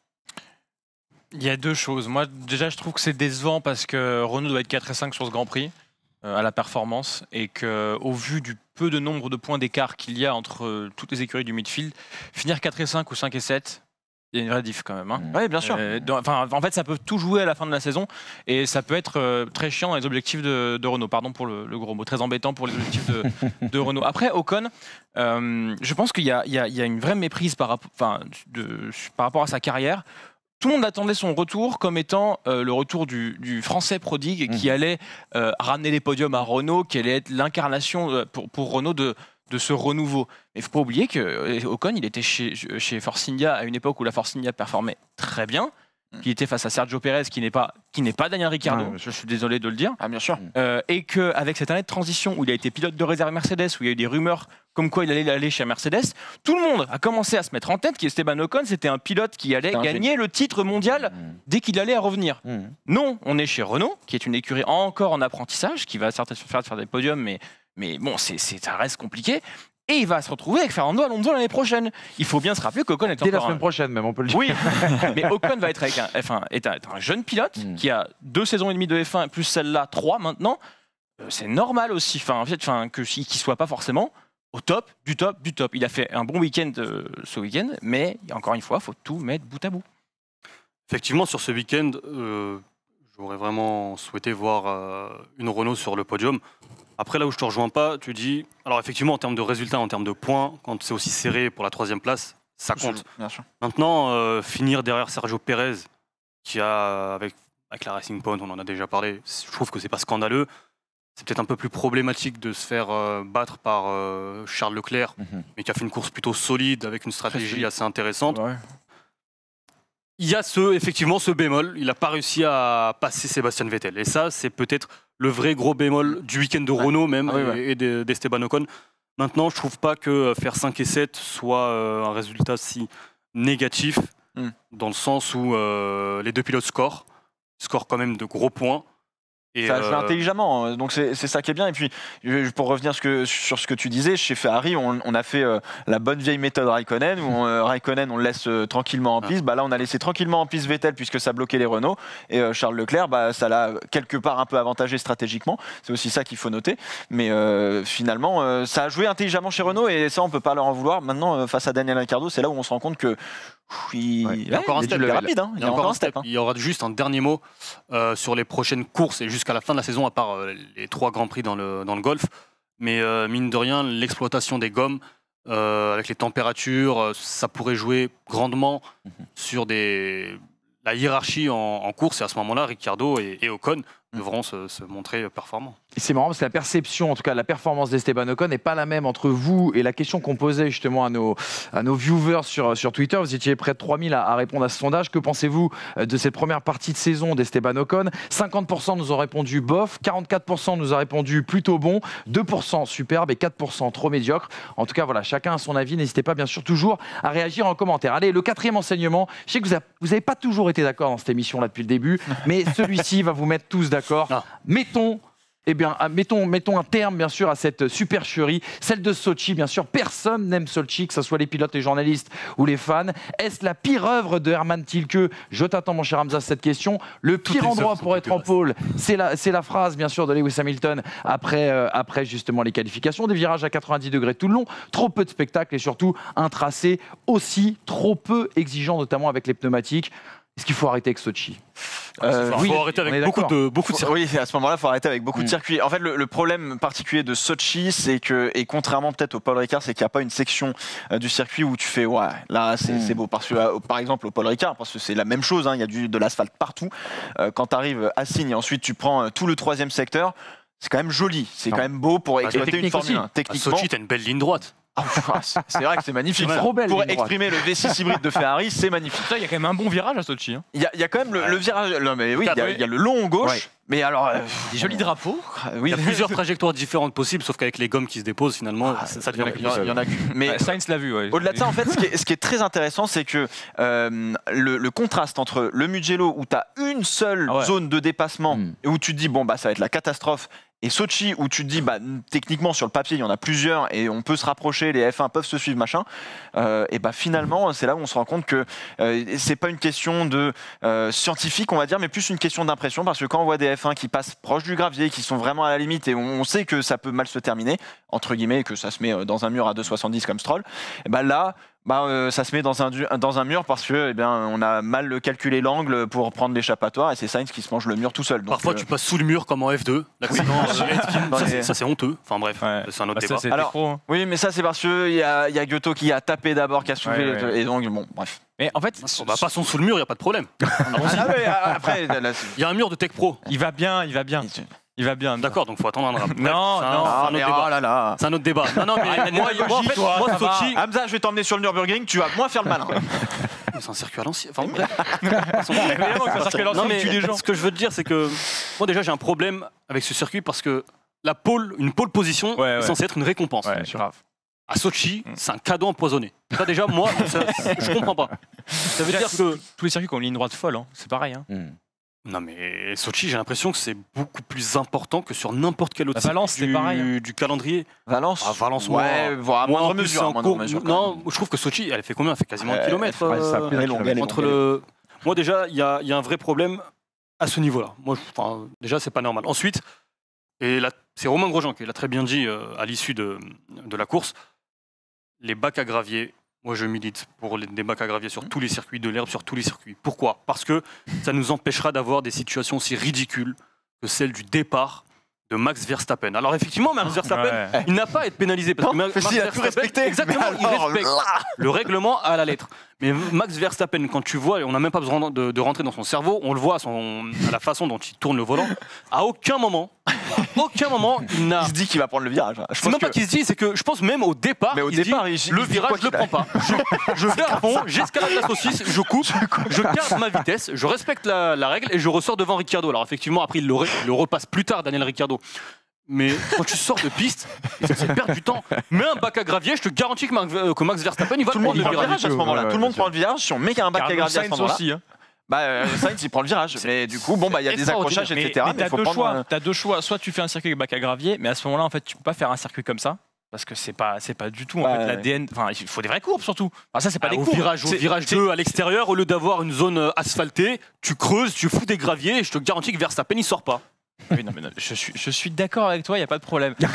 Il y a deux choses. Moi, déjà, je trouve que c'est décevant parce que Renault doit être quatre et cinq sur ce Grand Prix. À la performance et qu'au vu du peu de nombre de points d'écart qu'il y a entre euh, toutes les écuries du midfield, finir quatre et cinq ou cinq et sept, il y a une vraie diff quand même. Hein. Oui, bien sûr. Euh, dans, en fait, ça peut tout jouer à la fin de la saison et ça peut être euh, très chiant dans les objectifs de, de Renault. Pardon pour le, le gros mot, très embêtant pour les objectifs de, de Renault. Après, Ocon, euh, je pense qu'il y, y, y a une vraie méprise par, rapport, de, par rapport à sa carrière. Tout le monde attendait son retour comme étant euh, le retour du, du français prodigue qui mmh. allait euh, ramener les podiums à Renault, qui allait être l'incarnation euh, pour, pour Renault de, de ce renouveau. Mais il ne faut pas oublier qu'Ocon, il était chez, chez Force India à une époque où la Force India performait très bien, mmh. qu'il était face à Sergio Pérez, qui n'est pas, qui n'est pas Daniel Ricciardo, ah, je suis désolé de le dire. Ah, bien sûr. Euh, et qu'avec cette année de transition où il a été pilote de réserve Mercedes, où il y a eu des rumeurs comme quoi il allait aller chez Mercedes, tout le monde a commencé à se mettre en tête qu'Esteban Ocon, c'était un pilote qui allait gagner le titre mondial mmh. dès qu'il allait revenir. Mmh. Non, on est chez Renault, qui est une écurie encore en apprentissage, qui va certes faire, faire des podiums, mais, mais bon, c'est, c'est, ça reste compliqué. Et il va se retrouver avec Fernando Alonso l'année prochaine. Il faut bien se rappeler qu'Ocon est Dès encore la semaine un... prochaine même, on peut le dire. Oui, mais Ocon va être, avec un, enfin, est un, est un jeune pilote mmh. qui a deux saisons et demie de F un, plus celle-là, trois maintenant. Euh, c'est normal aussi, enfin, en fait, enfin, que, qu'il ne soit pas forcément au top, du top, du top. Il a fait un bon week-end euh, ce week-end, mais encore une fois, il faut tout mettre bout à bout. Effectivement, sur ce week-end, euh, j'aurais vraiment souhaité voir euh, une Renault sur le podium. Après, là où je ne te rejoins pas, tu dis... Alors effectivement, en termes de résultats, en termes de points, quand c'est aussi serré pour la troisième place, ça compte. Bien sûr. Maintenant, euh, finir derrière Sergio Pérez, qui a, avec, avec la Racing Point, on en a déjà parlé, je trouve que c'est pas scandaleux. C'est peut-être un peu plus problématique de se faire euh, battre par euh, Charles Leclerc, mm-hmm. mais qui a fait une course plutôt solide, avec une stratégie assez intéressante. Ouais. Il y a ce, effectivement ce bémol, il n'a pas réussi à passer Sébastien Vettel. Et ça, c'est peut-être le vrai gros bémol du week-end de Renault ouais. même, ah, oui, ouais. et, et d'Esteban Ocon. Maintenant, je ne trouve pas que faire cinq et sept soit euh, un résultat si négatif, mm. dans le sens où euh, les deux pilotes scorent, scorent quand même de gros points. Et ça a joué euh... intelligemment, donc c'est, c'est ça qui est bien. Et puis, pour revenir ce que, sur ce que tu disais, chez Ferrari, on, on a fait euh, la bonne vieille méthode Raikkonen, où on, euh, Raikkonen, on le laisse euh, tranquillement en piste. Ah. Bah, là, on a laissé tranquillement en piste Vettel, puisque ça bloquait les Renault. Et euh, Charles Leclerc, bah, ça l'a quelque part un peu avantagé stratégiquement. C'est aussi ça qu'il faut noter. Mais euh, finalement, euh, ça a joué intelligemment chez Renault, et ça, on ne peut pas leur en vouloir. Maintenant, euh, face à Daniel Ricciardo, c'est là où on se rend compte que Il... Ouais, il y a encore un step rapide, hein. il, y a encore un step. Hein. Il y aura juste un dernier mot euh, sur les prochaines courses et jusqu'à la fin de la saison, à part euh, les trois grands prix dans le, dans le golf. Mais euh, mine de rien, l'exploitation des gommes, euh, avec les températures, euh, ça pourrait jouer grandement mm-hmm. sur des... la hiérarchie en, en course. Et à ce moment-là, Ricciardo et, et Ocon devront se, se montrer performants. Et c'est marrant parce que la perception, en tout cas la performance d'Esteban Ocon n'est pas la même entre vous et la question qu'on posait justement à nos, à nos viewers sur, sur Twitter. Vous étiez près de trois mille à, à répondre à ce sondage. Que pensez-vous de cette première partie de saison d'Esteban Ocon? cinquante pour cent nous ont répondu bof, quarante-quatre pour cent nous ont répondu plutôt bon, deux pour cent superbe et quatre pour cent trop médiocre. En tout cas, voilà, chacun a son avis. N'hésitez pas bien sûr toujours à réagir en commentaire. Allez, le quatrième enseignement. Je sais que vous n'avez pas toujours été d'accord dans cette émission-là depuis le début, mais celui-ci va vous mettre tous d'accord. Ah. Mettons, eh bien, mettons, mettons un terme, bien sûr, à cette supercherie, celle de Sochi, bien sûr. Personne n'aime Sochi, que ce soit les pilotes, les journalistes ou les fans. Est-ce la pire œuvre de Hermann Tilke? Je t'attends, mon cher Hamza, cette question. Le pire endroit pour être en pôle, c'est la, c'est la phrase, bien sûr, de Lewis Hamilton après, euh, après justement les qualifications. Des virages à quatre-vingt-dix degrés tout le long, trop peu de spectacle et surtout un tracé aussi trop peu exigeant, notamment avec les pneumatiques. Est-ce qu'il faut arrêter avec Sochi? Euh, il oui, faut arrêter on est avec beaucoup d'accord. de, beaucoup de circuits. Oui, à ce moment-là, il faut arrêter avec beaucoup Mm. de circuits. En fait, le, le problème particulier de Sochi, c'est que, et contrairement peut-être au Paul Ricard, c'est qu'il n'y a pas une section euh, du circuit où tu fais, ouais, là, c'est Mm. c'est beau. Parce que, euh, par exemple, au Paul Ricard, parce que c'est la même chose, hein, il y a du, de l'asphalte partout. Euh, quand tu arrives à Signes et ensuite tu prends euh, tout le troisième secteur, c'est quand même joli. C'est Non. quand même beau pour et exploiter une technique Formule aussi. un. À Techniquement, Sochi, t'as une belle ligne droite. ah, c'est vrai que c'est magnifique. C'est ça. trop belle, Pour ligne droite. exprimer le V six hybride de Ferrari, c'est magnifique. Putain, il y a quand même un bon virage à Sochi. Hein. Il y, a- il y a quand même le, Ouais. le virage. Non, mais oui, il y, a- Oui. il y a le long gauche. Ouais. Mais alors. euh, Des jolis drapeaux. oui, Il y a plusieurs trajectoires différentes possibles, sauf qu'avec les gommes qui se déposent, finalement, Ah, ça, ça il y en a- devient il y en a- il y en a qu'une. Mais Ouais, Sainz l'a vu. Ouais. au-delà de ça, en fait, ce qui est, ce qui est très intéressant, c'est que euh, le, le contraste entre le Mugello, où tu as une seule Ah ouais. zone de dépassement, Mm. et où tu te dis, bon, bah, ça va être la catastrophe, et Sochi, où tu te dis, bah, techniquement, sur le papier, il y en a plusieurs, et on peut se rapprocher, les F un peuvent se suivre, machin, euh, et bah, finalement, c'est là où on se rend compte que euh, c'est pas une question de euh, scientifique, on va dire, mais plus une question d'impression, parce que quand on voit des F un qui passent proche du gravier, qui sont vraiment à la limite, et on sait que ça peut mal se terminer, entre guillemets, que ça se met dans un mur à deux soixante-dix comme Stroll, et bah là, bah, euh, ça se met dans un, du- dans un mur parce que eh bien, on a mal calculé l'angle pour prendre l'échappatoire et c'est Sainz qui se mange le mur tout seul. Donc, Parfois, euh, tu passes sous le mur comme en F deux. L'accident, euh, Aitken, Dans ça, les- c'est- ça, c'est honteux. Enfin bref, Ouais. c'est un autre Bah, ça, débat. c'est Alors, pro. Hein. oui, mais ça c'est parce qu'il y a, y a Giotto qui a tapé d'abord, qui a soulevé, Ouais, ouais. et donc bon, bref. Mais en fait, Bah, passons sous le mur, il n'y a pas de problème. Ah ouais, après, là, là, c'est- Il y a un mur de Tech Pro. il va bien, il va bien, il va bien. D'accord, donc il faut attendre un drame. Bref, Non, c'est un- non. c'est un Ah, autre mais débat. oh là là. C'est un autre débat. Non, non, mais Arrête moi, la moi, en fait, toi, moi, ça va. Sochi, Hamza, je vais t'emmener sur le Nürburgring, tu vas moins faire le malin. c'est un circuit à l'ancienne. Enfin, bref. Évidemment que c'est un circuit à l'ancienne, Non, mais il tue les gens. ce que je veux te dire, c'est que moi, déjà, j'ai un problème avec ce circuit parce que la pole, une pole position Ouais, est ouais. censée être une récompense. Ouais, grave. À Sochi, c'est un cadeau empoisonné. Ça, déjà, moi, ça, je comprends pas. Ça veut dire que. Tous les circuits qui ont une ligne droite folle, hein. C'est pareil. Hein. Mm. Non, mais Sochi, j'ai l'impression que c'est beaucoup plus important que sur n'importe quel autre À Valence, circuit c'est du, pareil, hein. du calendrier. Valence À Valence, ouais, moi. voire à Moi, moindre en plus, mesure. c'est à en moindre cours- mesure, quand non, même. je trouve que Sochi, elle fait combien? Elle fait quasiment un Euh, kilomètre. ouais, ça euh, fait un elle est longue, kilomètre. elle est entre longue. le... Moi, déjà, il y a, il y a un vrai problème à ce niveau-là. Moi, je- enfin, déjà, c'est pas normal. Ensuite, et là, c'est Romain Grosjean qui l'a très bien dit euh, à l'issue de, de la course, les bacs à gravier. Moi, je milite pour les, des bacs à gravier sur tous les circuits, de l'herbe sur tous les circuits. Pourquoi? Parce que ça nous empêchera d'avoir des situations aussi ridicules que celle du départ de Max Verstappen. Alors effectivement, Max Verstappen, Ouais. il n'a pas à être pénalisé parce que Non, Max mais si, il a tout Verstappen- respecté. Exactement, Mais il alors, respecte là. le règlement à la lettre. Mais Max Verstappen, quand tu vois, et on n'a même pas besoin de, de rentrer dans son cerveau, on le voit à, son, à la façon dont il tourne le volant, à aucun moment, à aucun moment, il n'a... Il se dit qu'il va prendre le virage. Je C'est pense même pas que- qu'il se dit, c'est que je pense même au départ, Mais au il se départ, dit, il- il le dit virage, quoi je le qu'il prends pas. Je, je vais à fond, j'escalade la saucisse, je coupe, je garde ma vitesse, je respecte la, la règle et je ressors devant Ricciardo. Alors effectivement, après, il le, ré- il le repasse plus tard, Daniel Ricciardo. Mais quand tu sors de piste, c'est perdre du temps. Mets un bac à gravier, je te garantis que Max, que Max Verstappen, il va Tout le le monde prendre prend le le virage. virage à ce moment-là. Ouais, Tout le monde ouais, prend le virage. Si on met un bac à Carlos gravier à ce Sainz moment-là, aussi. Hein. bah, euh, Sainz il prend le virage. Mais du coup, bon, bah, il y a des Extraordinaire. accrochages, Mais, et cetera. mais Mais t'as il faut deux prendre. choix. un- T'as deux choix. Soit tu fais un circuit avec bac à gravier, mais à ce moment-là, en fait, tu peux pas faire un circuit comme ça. Parce que c'est pas, c'est pas du tout en Bah, fait, ouais. l'A D N. Enfin, il faut des vraies courbes surtout. Enfin, ça, c'est pas Ah, des au courbes. virage, au C'est- virage c'est- deux à l'extérieur, au lieu d'avoir une zone euh, asphaltée, tu creuses, tu fous des graviers et je te garantis que Verstappen il sort pas. Oui, non, mais non, je suis, je suis d'accord avec toi. Il y a pas de problème. Non,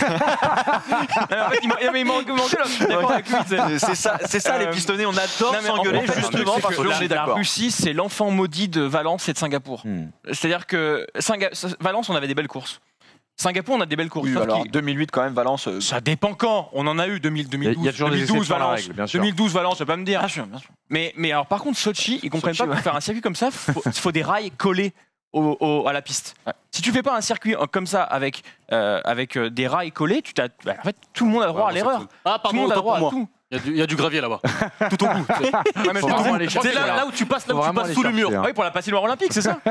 mais en fait, il m'a- mais il manque, manque là. Je suis d'accord avec lui. c'est- C'est ça, c'est ça les Euh, pistonnés. On adore Non, mais en- s'engueuler en fait, le justement truc, parce c'est qu'on que est la, la d'accord. Russie, c'est l'enfant maudit de Valence et de Singapour. Mm. C'est-à-dire que Singa- Valence, on avait des belles courses. Singapour, on a des belles courses. Oui, Sauf alors qu'il- deux mille huit quand même, Valence. euh, Ça dépend quand. On en a eu deux mille, deux mille douze. Il y a toujours des deux mille douze, exceptions à la Valence. règle, bien sûr. deux mille douze, Valence, tu vas pas me dire. Bien sûr, bien sûr. Mais, mais alors, par contre, Sochi, ils comprennent Sochi, pas que pour faire un circuit comme ça, faut, faut des rails collés au- au- à la piste. Ouais. Si tu fais pas un circuit euh, comme ça avec, euh, avec euh, des rails collés, tu t'as, bah, en fait, tout le monde a droit à Ouais, l'erreur. Ah, Tout le pardon, monde a autant droit pour à moi. tout. Il y, a du- il y a du gravier là-bas. Tout au bout. Ouais, mais Faut je- vraiment je- aller je- chercher, C'est là, là. là où tu passes, là Faut où tu vraiment passes aller sous le chercher, mur. hein. Ah oui, pour la patinoire olympique, c'est ça.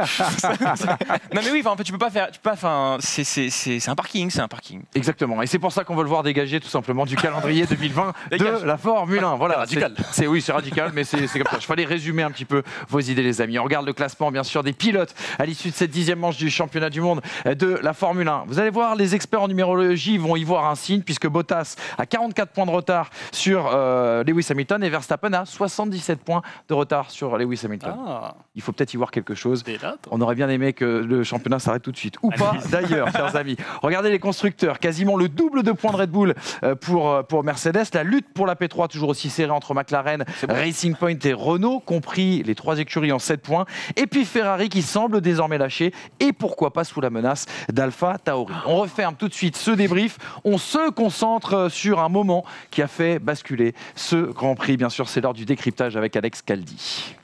Non mais oui, enfin, en fait, tu peux pas faire, tu peux pas faire un- c'est, c'est, c'est, c'est un parking, c'est un parking. Exactement. Et c'est pour ça qu'on veut le voir dégager tout simplement du calendrier deux mille vingt de Dégage. la Formule un. Voilà. C'est radical. C'est, c'est- oui, c'est radical, mais c'est, c'est comme ça. Il fallait résumer un petit peu vos idées, les amis. On regarde le classement, bien sûr, des pilotes à l'issue de cette dixième manche du championnat du monde de la Formule un. Vous allez voir, les experts en numérologie vont y voir un signe, puisque Bottas a quarante-quatre points de retard sur euh, Lewis Hamilton et Verstappen a soixante-dix-sept points de retard sur Lewis Hamilton. Ah, Il faut peut-être y voir quelque chose. t'es là, toi. On aurait bien aimé que le championnat s'arrête tout de suite. Ou pas, Allez. d'ailleurs, chers amis. Regardez les constructeurs, quasiment le double de points de Red Bull euh, pour, euh, pour Mercedes. La lutte pour la P trois, toujours aussi serrée entre McLaren, bon. Racing Point et Renault, compris les trois écuries en sept points. Et puis Ferrari qui semble désormais lâcher. Et pourquoi pas sous la menace d'Alpha Tauri. On referme tout de suite ce débrief. On se concentre sur un moment qui a fait basculer ce Grand Prix. Bien sûr, c'est l'heure du décryptage avec Alex Caldi.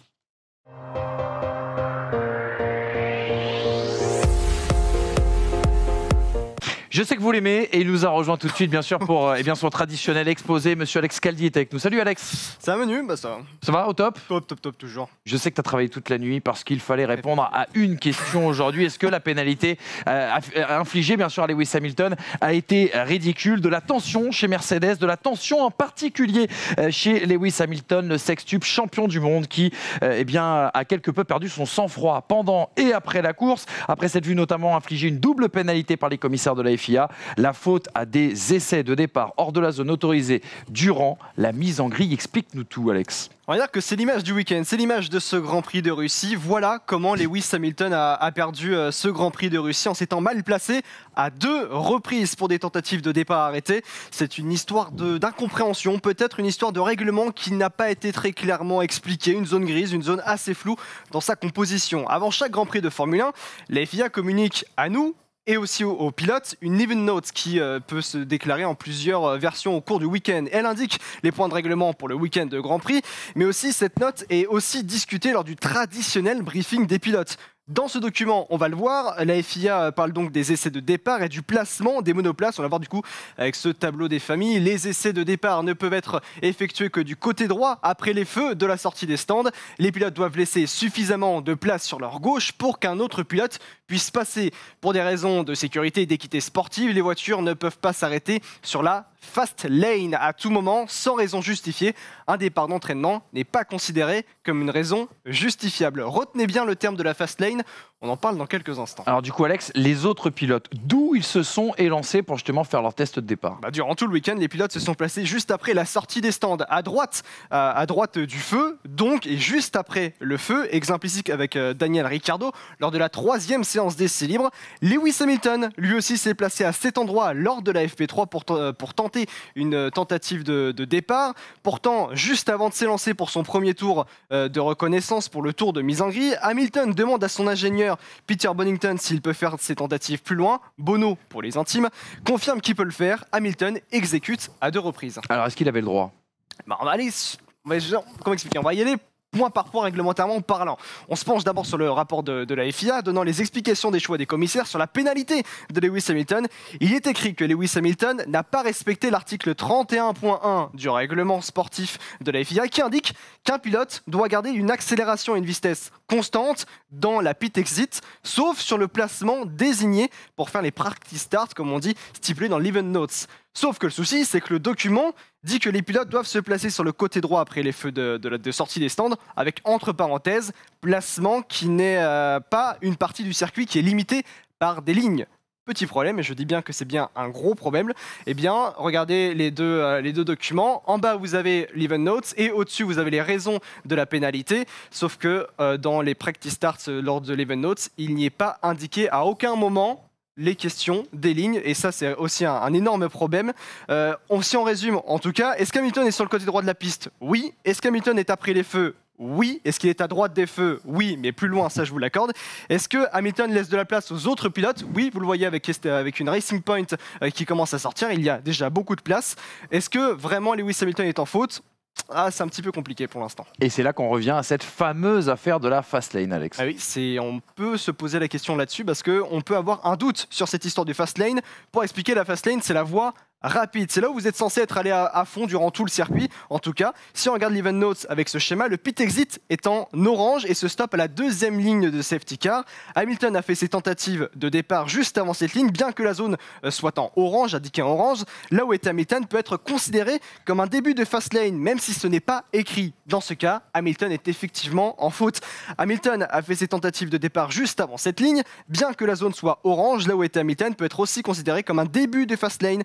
Je sais que vous l'aimez et il nous a rejoint tout de suite, bien sûr, pour eh bien, son traditionnel exposé. Monsieur Alex Caldi est avec nous. Salut Alex. Ça va menu, bah ça va. Ça va, au top? Top, top, top, toujours. Je sais que tu as travaillé toute la nuit parce qu'il fallait répondre à une question aujourd'hui. Est-ce que la pénalité euh, infligée, bien sûr, à Lewis Hamilton a été ridicule? De la tension chez Mercedes, de la tension en particulier euh, chez Lewis Hamilton, le sextuple champion du monde qui euh, eh bien, a quelque peu perdu son sang-froid pendant et après la course. Après s'être vu notamment infliger une double pénalité par les commissaires de la F I A, la faute à des essais de départ hors de la zone autorisée durant la mise en grille. Explique-nous tout, Alex. On va dire que c'est l'image du week-end, c'est l'image de ce Grand Prix de Russie. Voilà comment Lewis Hamilton a, a perdu euh, ce Grand Prix de Russie en s'étant mal placé à deux reprises pour des tentatives de départ arrêtées. C'est une histoire de- d'incompréhension, peut-être une histoire de règlement qui n'a pas été très clairement expliquée, une zone grise, une zone assez floue dans sa composition. Avant chaque Grand Prix de Formule un, la F I A communique à nous et aussi aux, aux pilotes une even note qui euh, peut se déclarer en plusieurs euh, versions au cours du week-end. Elle indique les points de règlement pour le week-end de Grand Prix, mais aussi cette note est aussi discutée lors du traditionnel briefing des pilotes. Dans ce document, on va le voir, la F I A parle donc des essais de départ et du placement des monoplaces. On va voir du coup avec ce tableau des familles. Les essais de départ ne peuvent être effectués que du côté droit après les feux de la sortie des stands. Les pilotes doivent laisser suffisamment de place sur leur gauche pour qu'un autre pilote puisse passer. Pour des raisons de sécurité et d'équité sportive, les voitures ne peuvent pas s'arrêter sur la fast lane à tout moment sans raison justifiée. Un départ d'entraînement n'est pas considéré comme une raison justifiable. Retenez bien le terme de la fast lane, on en parle dans quelques instants. Alors du coup, Alex, les autres pilotes, d'où ils se sont élancés pour justement faire leur test de départ? Bah, durant tout le week-end, les pilotes se sont placés juste après la sortie des stands, à droite, euh, à droite du feu, donc, et juste après le feu, exemplifique avec euh, Daniel Ricciardo, lors de la troisième séance d'essai libre. Lewis Hamilton, lui aussi, s'est placé à cet endroit lors de la F P trois pour, t- pour tenter une tentative de, de départ. Pourtant, juste avant de s'élancer pour son premier tour euh, de reconnaissance pour le tour de mise en grille, Hamilton demande à son ingénieur Peter Bonington s'il peut faire ses tentatives plus loin. Bono, pour les intimes, confirme qu'il peut le faire. Hamilton exécute à deux reprises. Alors est-ce qu'il avait le droit? Bah, on va aller, on va- comment expliquer? On va y aller point par point réglementairement parlant. On se penche d'abord sur le rapport de, de la F I A, donnant les explications des choix des commissaires sur la pénalité de Lewis Hamilton. Il est écrit que Lewis Hamilton n'a pas respecté l'article trente et un point un du règlement sportif de la F I A qui indique qu'un pilote doit garder une accélération et une vitesse constante dans la pit exit, sauf sur le placement désigné pour faire les practice starts, comme on dit, stipulé dans l'event notes. Sauf que le souci, c'est que le document dit que les pilotes doivent se placer sur le côté droit après les feux de, de, la- de sortie des stands, avec entre parenthèses, placement qui n'est euh, pas une partie du circuit qui est limitée par des lignes. Petit problème, et je dis bien que c'est bien un gros problème. Eh bien, regardez les deux, euh, les deux documents. En bas, vous avez l'event notes et au-dessus, vous avez les raisons de la pénalité. Sauf que euh, dans les practice starts euh, lors de l'event notes, il n'y est pas indiqué à aucun moment les questions des lignes, et ça c'est aussi un, un énorme problème. Euh, on, si on résume, en tout cas, est-ce qu'Hamilton est sur le côté droit de la piste? Oui. Est-ce qu'Hamilton est après les feux? Oui. Est-ce qu'il est à droite des feux? Oui, mais plus loin, ça je vous l'accorde. Est-ce que Hamilton laisse de la place aux autres pilotes? Oui, vous le voyez avec, avec une Racing Point euh, qui commence à sortir, il y a déjà beaucoup de place. Est-ce que vraiment Lewis Hamilton est en faute? Ah, c'est un petit peu compliqué pour l'instant. Et c'est là qu'on revient à cette fameuse affaire de la fast lane, Alex. Ah oui, c'est, on peut se poser la question là-dessus parce qu'on peut avoir un doute sur cette histoire du fast lane. Pour expliquer, la fast lane, c'est la voie rapide. C'est là où vous êtes censé être allé à, à fond durant tout le circuit. En tout cas, si on regarde l'event notes avec ce schéma, le pit exit est en orange et se stoppe à la deuxième ligne de safety car. Hamilton a fait ses tentatives de départ juste avant cette ligne, bien que la zone euh, soit en orange, indiquée en orange. Là où est Hamilton peut être considéré comme un début de fast lane, même si ce n'est pas écrit. Dans ce cas, Hamilton est effectivement en faute. Hamilton a fait ses tentatives de départ juste avant cette ligne, bien que la zone soit orange. Là où est Hamilton peut être aussi considéré comme un début de fast lane, donc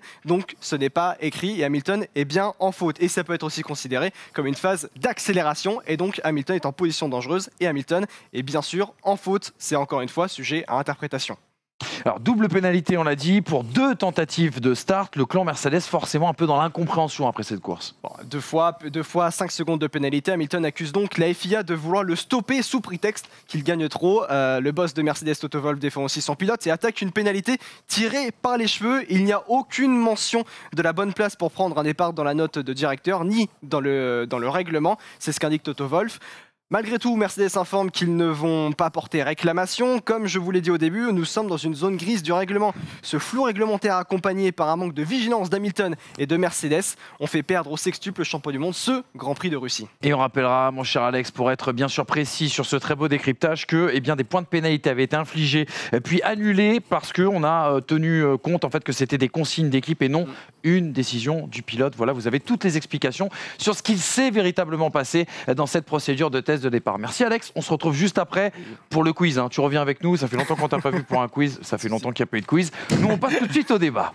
donc ce n'est pas écrit et Hamilton est bien en faute. Et ça peut être aussi considéré comme une phase d'accélération et donc Hamilton est en position dangereuse et Hamilton est bien sûr en faute. C'est encore une fois sujet à interprétation. Alors, double pénalité, on l'a dit, pour deux tentatives de start. Le clan Mercedes, forcément, un peu dans l'incompréhension après cette course. Bon, deux fois, deux fois cinq secondes de pénalité. Hamilton accuse donc la F I A de vouloir le stopper sous prétexte qu'il gagne trop. Euh, le boss de Mercedes, Toto Wolff, défend aussi son pilote et attaque une pénalité tirée par les cheveux. Il n'y a aucune mention de la bonne place pour prendre un départ dans la note de directeur, ni dans le, dans le règlement. C'est ce qu'indique Toto Wolff. Malgré tout, Mercedes informe qu'ils ne vont pas porter réclamation. Comme je vous l'ai dit au début, nous sommes dans une zone grise du règlement. Ce flou réglementaire accompagné par un manque de vigilance d'Hamilton et de Mercedes ont fait perdre au sextuple champion du monde ce Grand Prix de Russie. Et on rappellera, mon cher Alex, pour être bien sûr précis sur ce très beau décryptage, que eh bien, des points de pénalité avaient été infligés puis annulés parce qu'on a tenu compte en fait, que c'était des consignes d'équipe et non une décision du pilote. Voilà, vous avez toutes les explications sur ce qu'il s'est véritablement passé dans cette procédure de test de départ. Merci Alex, on se retrouve juste après pour le quiz. Hein. Tu reviens avec nous, ça fait longtemps qu'on t'a pas vu pour un quiz, ça fait longtemps qu'il n'y a pas eu de quiz. Nous on passe tout de suite au débat.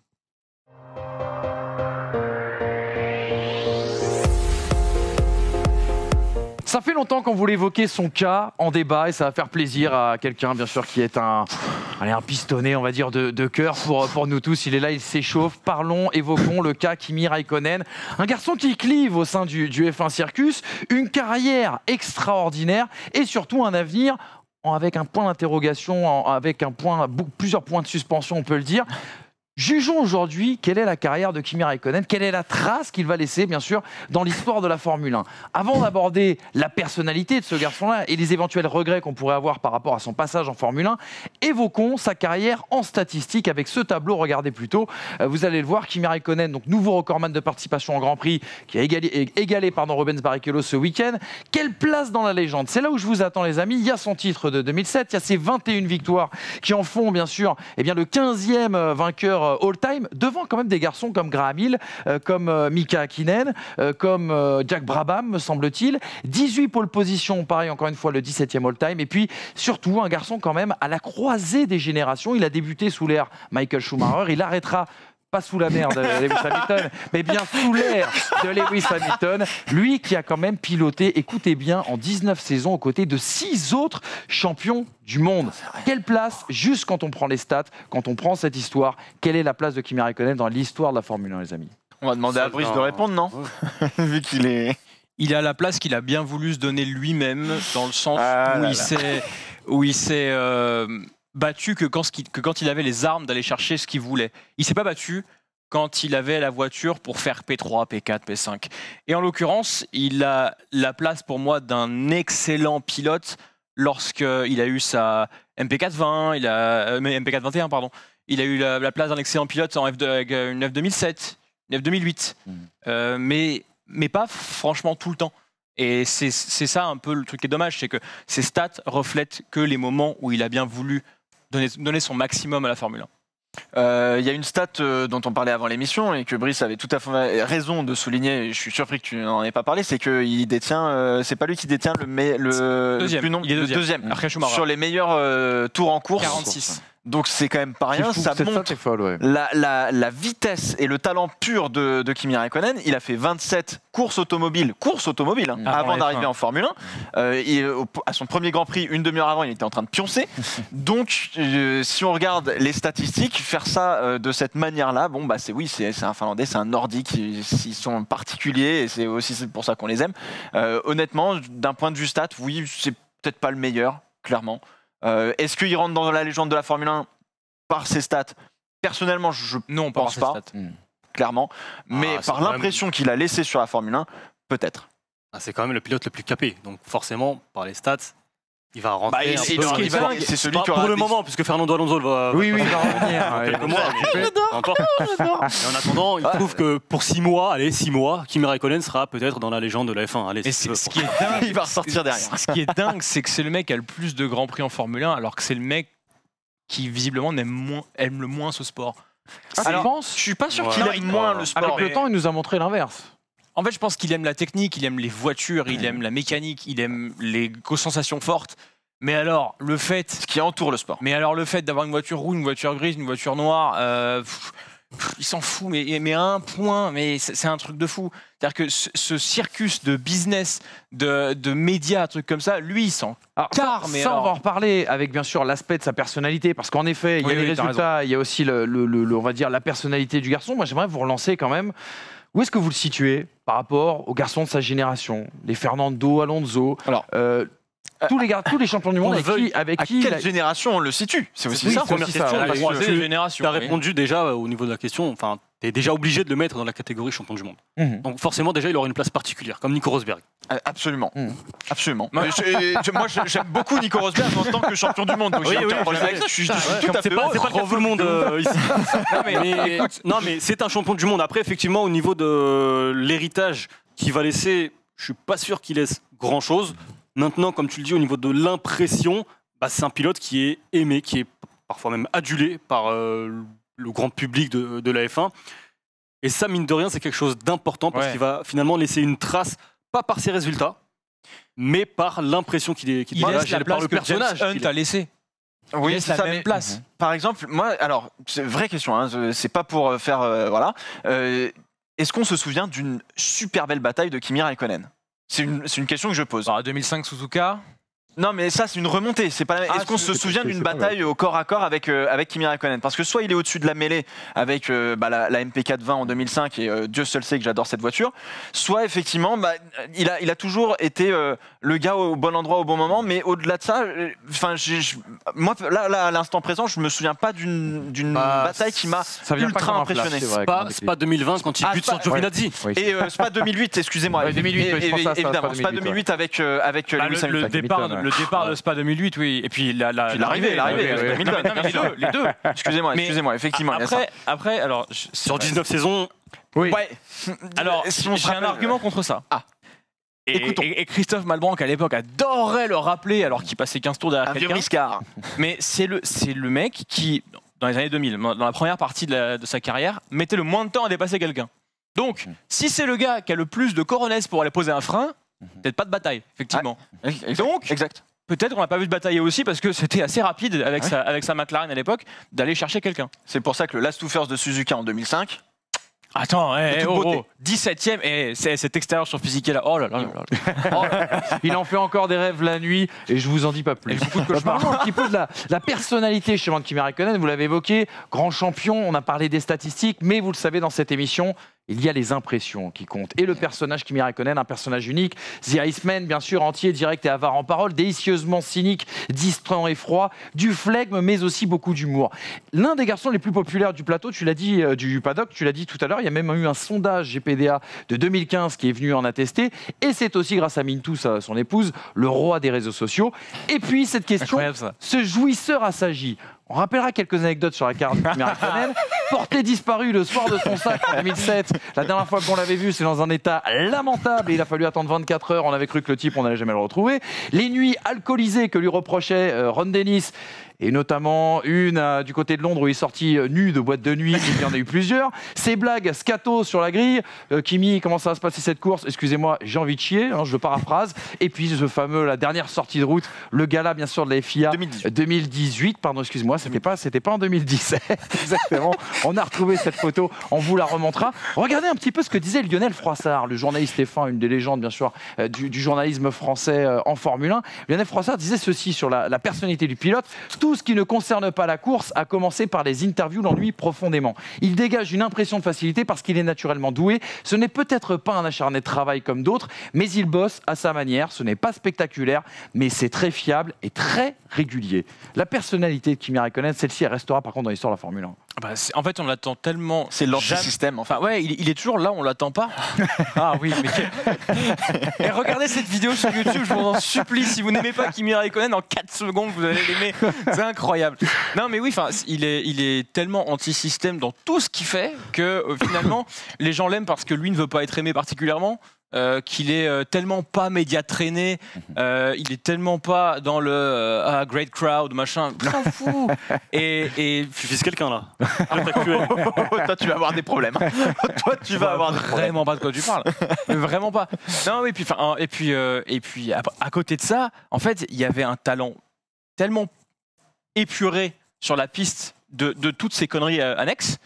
Ça fait longtemps qu'on voulait évoquer son cas en débat et ça va faire plaisir à quelqu'un, bien sûr, qui est un, allez, un pistonné, on va dire, de, de cœur pour, pour nous tous. Il est là, il s'échauffe. Parlons, évoquons le cas Kimi Raikkonen. Un garçon qui clive au sein du, du F un Circus, une carrière extraordinaire et surtout un avenir avec un point d'interrogation, avec un point, plusieurs points de suspension, on peut le dire. Jugeons aujourd'hui quelle est la carrière de Kimi Raikkonen, quelle est la trace qu'il va laisser, bien sûr, dans l'histoire de la Formule un. Avant d'aborder la personnalité de ce garçon-là et les éventuels regrets qu'on pourrait avoir par rapport à son passage en Formule un, évoquons sa carrière en statistique avec ce tableau. Regardez plutôt, vous allez le voir, Kimi Raikkonen, donc nouveau recordman de participation en Grand Prix, qui a égalé, égalé pardon, Rubens Barrichello ce week-end. Quelle place dans la légende? C'est là où je vous attends, les amis. Il y a son titre de deux mille sept, il y a ses vingt et une victoires qui en font, bien sûr, eh bien, le quinzième vainqueur all-time, devant quand même des garçons comme Graham Hill, euh, comme euh, Mika Hakkinen, euh, comme euh, Jack Brabham, me semble-t-il. dix-huit pole positions, pareil, encore une fois, le dix-septième all-time. Et puis, surtout, un garçon quand même à la croisée des générations. Il a débuté sous l'ère Michael Schumacher. Il arrêtera pas sous la mer de Lewis Hamilton, mais bien sous l'air de Lewis Hamilton. Lui qui a quand même piloté, écoutez bien, en dix-neuf saisons aux côtés de six autres champions du monde. Quelle place, juste quand on prend les stats, quand on prend cette histoire, quelle est la place de Kimi Raikkonen dans l'histoire de la Formule un, les amis? On va demander à Brice de répondre, non? Vu qu'il est... Il a la place qu'il a bien voulu se donner lui-même, dans le sens ah où, là il là. où il s'est... Euh, battu que quand, que quand il avait les armes d'aller chercher ce qu'il voulait. Il s'est pas battu quand il avait la voiture pour faire P trois, P quatre, P cinq. Et en l'occurrence, il a la place pour moi d'un excellent pilote lorsqu'il a eu sa M P quatre vingt, il a, euh, M P quatre vingt et un, pardon. Il a eu la, la place d'un excellent pilote en F deux, avec une F deux mille sept, une F deux mille huit. Mmh. Euh, mais, mais pas franchement tout le temps. Et c'est ça un peu le truc qui est dommage, c'est que ses stats reflètent que les moments où il a bien voulu donner, donner son maximum à la Formule un. Il euh, y a une stat euh, dont on parlait avant l'émission et que Brice avait tout à fait raison de souligner, et je suis surpris que tu n'en aies pas parlé, c'est que il détient, euh, c'est pas lui qui détient le, me, le deuxième. plus nombre, il est deuxième, deuxième. Après Schumacher. Sur les meilleurs euh, tours en course. quarante-six. Donc c'est quand même pas rien, fou, ça montre ça, folle, ouais. la, la, la vitesse et le talent pur de, de Kimi Raikkonen. Il a fait vingt-sept courses automobiles, courses automobiles hein, ah, avant d'arriver en Formule un. Euh, et, euh, à son premier Grand Prix, une demi-heure avant, il était en train de pioncer. Donc euh, si on regarde les statistiques, faire ça euh, de cette manière-là, bon bah c'est oui, c'est un Finlandais, c'est un Nordique, ils, ils sont particuliers et c'est aussi pour ça qu'on les aime. Euh, honnêtement, d'un point de vue stat, oui, c'est peut-être pas le meilleur, clairement. Euh, Est-ce qu'il rentre dans la légende de la Formule un par ses stats? Personnellement, je non, pense pas, pas mmh. clairement. Mais ah, par l'impression même... qu'il a laissé sur la Formule un, peut-être. Ah, c'est quand même le pilote le plus capé. Donc forcément, par les stats, il va rentrer bah, un peu. C'est celui qui aura pour le moment, puisque Fernando Alonso va. Oui, oui, il va revenir. Quelques mois. Et en attendant, il trouve que pour six mois, allez, six mois, Kimi Raikkonen sera peut-être dans la légende de la F un. Allez, si ce qui est dingue, il va ressortir derrière. Ce qui est dingue, c'est que c'est le mec qui a le plus de grands prix en Formule un, alors que c'est le mec qui visiblement aime, moins, aime le moins ce sport. Ah, alors, pense, je suis pas sûr ouais. qu'il aime moins le sport. Avec le temps, il nous a montré l'inverse. En fait, je pense qu'il aime la technique, il aime les voitures, il aime la mécanique, il aime les sensations fortes. Mais alors, le fait... Ce qui entoure le sport. Mais alors, le fait d'avoir une voiture rouge, une voiture grise, une voiture noire, euh, pff, pff, il s'en fout, mais, mais à un point, mais c'est c'est un truc de fou. C'est-à-dire que ce, ce circus de business, de, de médias, un truc comme ça, lui, il s'en Alors, carre. ça, mais ça, on alors- va en reparler avec bien sûr l'aspect de sa personnalité, parce qu'en effet, il y Oui, a les oui, t'as résultats, il y a aussi le, le- le- le- on va dire la personnalité du garçon. Moi, j'aimerais vous relancer quand même. Où est-ce que vous le situez par rapport aux garçons de sa génération, les Fernando Alonso, Alors, euh, tous les gars, tous les champions du monde on avec veuille- qui, avec À qui il quelle a- génération on le situe? C'est aussi Oui, ça. c'est première aussi question, ça, parce ouais. que croisé les générations. Tu as oui. répondu déjà euh, au niveau de la question, enfin, tu es déjà obligé de le mettre dans la catégorie champion du monde. Mhm. Donc forcément, déjà, il aura une place particulière, comme Nico Rosberg. Euh, Absolument. Mm. Absolument. Moi- Mais je- je- moi, je- j'aime beaucoup Nico Rosberg en tant que champion du monde. Donc, Oui, j'ai aucun oui, problème je avec ça. Je suis, je suis Ouais, tout à c'est fait pas, heureux. c'est pas le cas de tout le monde euh, ici. Non, mais, Mais- non, mais c'est un champion du monde. Après, effectivement, au niveau de l'héritage qu'il va laisser, je suis pas sûr qu'il laisse grand-chose. Maintenant, comme tu le dis, au niveau de l'impression, bah, c'est un pilote qui est aimé, qui est parfois même adulé par euh, le grand public de, de la F un. Et ça, mine de rien, c'est quelque chose d'important parce Ouais. qu'il va finalement laisser une trace, pas par ses résultats, mais par l'impression qu'il est, qu'il il dégage laisse la et par place le que James personnage. Hunt qu'il est. a laissé. Il Oui, laisse c'est la ça. même Mais place. par exemple, moi, alors, c'est une vraie question. Hein, je- c'est pas pour euh, faire, euh, voilà. Euh, Est-ce qu'on se souvient d'une super belle bataille de Kimi Raikkonen? C'est une, c'est une question que je pose. Bah, deux mille cinq Suzuka. Non, mais ça, c'est une remontée. C'est pas. la même. Ah, Est-ce qu'on c'est- se c'est- souvient c'est- d'une c'est pas bataille au corps à corps avec euh, avec Kimi Raikkonen? Parce que soit il est au-dessus de la mêlée avec euh, bah, la, la M P quatre vingt en deux mille cinq et euh, Dieu seul sait que j'adore cette voiture. Soit effectivement, bah, il a il a toujours été euh, le gars au bon endroit au bon moment. Mais au-delà de ça, enfin, moi là, là à l'instant présent, je me souviens pas d'une d'une Bah, bataille qui m'a ça vient pas ultra comme un flash, impressionné. c'est vrai, Pas, comme c'est pas deux mille vingt quand il Ah, bute c'est sur pas- Giovinazzi. Oui. Et euh, c'est pas deux mille huit, excusez-moi. Ouais, deux mille huit, Et- oui, je pense et- à ça, c'est évidemment, pas c'est pas deux mille huit, deux mille huit avec euh, avec euh, Bah, Lewis le, le Hamilton. départ, Hamilton, le départ de Spa deux mille huit, oui. Et puis la, la, Puis l'arrivée, l'arrivée, oui, c'est oui. Hamilton. Non, mais- non, mais les deux, les deux. Excusez-moi, Mais excusez-moi, effectivement. il y a ça. Après, après, alors, je- Sur dix-neuf saisons, Oui. Ouais. alors, Si on se j'ai un rappelle- argument contre ça. Ah. Et, Écoutons. et- et Christophe Malbranck à l'époque adorait le rappeler alors qu'il passait quinze tours derrière Un vieux quelqu'un. briscard. Mais c'est le, c'est le mec qui, dans les années deux mille, dans la première partie de, la- de sa carrière, mettait le moins de temps à dépasser quelqu'un. Donc, si c'est le gars qui a le plus de coronets pour aller poser un frein, peut-être pas de bataille, effectivement. Donc, Exact. peut-être qu'on n'a pas vu de batailler aussi parce que c'était assez rapide avec, Ouais. sa, avec sa McLaren à l'époque d'aller chercher quelqu'un. C'est pour ça que le Last to First de Suzuka en deux mille cinq. Attends, eh, De eh, toute oh, beauté. oh, dix-septième, et c'est cet extérieur sur Fisichella là, oh là là là là. Oh là là. Il en fait encore des rêves la nuit et je vous en dis pas plus. Et beaucoup de Bah, cauchemars. parlons un petit peu de la, la personnalité chez Kimi Raikkonen. Vous l'avez évoqué, grand champion, on a parlé des statistiques, mais vous le savez, dans cette émission, il y a les impressions qui comptent. Et le personnage Kimi Raikkonen, un personnage unique. The Iceman, bien sûr, entier, direct et avare en parole, délicieusement cynique, distant et froid, du flegme, mais aussi beaucoup d'humour. L'un des garçons les plus populaires du plateau, tu l'as dit, euh, du paddock, tu l'as dit tout à l'heure, il y a même eu un sondage G P D A de deux mille quinze qui est venu en attester. Et c'est aussi grâce à Mintou, sa- son épouse, le roi des réseaux sociaux. Et puis, cette question, Incroyable ça. ce jouisseur assagi. On rappellera quelques anecdotes sur la carte de Kimi Raikkonen. Porté disparu le soir de son sac en deux mille sept. La dernière fois qu'on l'avait vu, c'est dans un état lamentable et il a fallu attendre vingt-quatre heures. On avait cru que le type, on n'allait jamais le retrouver. Les nuits alcoolisées que lui reprochait euh, Ron Dennis. Et notamment une euh, du côté de Londres où il est sorti euh, nu de boîte de nuit, il y en a eu plusieurs. Ces blagues scato sur la grille. Euh, Kimi, comment ça va se passer cette course? Excusez-moi, j'ai envie de chier, hein, je le paraphrase. Et puis ce fameux, la dernière sortie de route, le gala bien sûr de la F I A deux mille dix-huit. deux mille dix-huit, pardon, excuse-moi, c'était pas, c'était pas en deux mille dix-sept, exactement. On a retrouvé cette photo, on vous la remontera. Regardez un petit peu ce que disait Lionel Froissart, le journaliste F un, une des légendes bien sûr euh, du, du journalisme français euh, en Formule un. Lionel Froissart disait ceci sur la, la personnalité du pilote: tout ce qui ne concerne pas la course, à commencer par les interviews, l'ennuie profondément. Il dégage une impression de facilité parce qu'il est naturellement doué. Ce n'est peut-être pas un acharné de travail comme d'autres, mais il bosse à sa manière. Ce n'est pas spectaculaire, mais c'est très fiable et très régulier. La personnalité de Kimi Raikkonen, celle-ci, elle restera par contre dans l'histoire de la Formule un. Bah, c'est- en fait, on l'attend tellement. C'est jamais- l'anti-système. Enfin, Enfin, ouais, il, il est toujours là, on l'attend pas. Ah oui, mais quel- Et regardez cette vidéo sur YouTube, je vous en supplie. Si vous n'aimez pas Kimi Raikkonen, en quatre secondes, vous allez l'aimer. C'est incroyable. Non, mais oui, enfin, il est, il est tellement anti-système dans tout ce qu'il fait que euh, finalement, les gens l'aiment parce que lui ne veut pas être aimé particulièrement. Euh, qu'il est euh, tellement pas média traîné, euh, il est tellement pas dans le euh, ah, great crowd, machin, s'en fout. Et, et tu vises quelqu'un là. Actuel. toi, tu vas avoir des problèmes. toi, tu vas avoir des problèmes. vraiment pas de quoi tu parles. Mais vraiment pas. Non, oui, puis, enfin, et puis, euh, et puis à, à côté de ça, en fait, il y avait un talent tellement épuré sur la piste de, de toutes ces conneries euh, annexes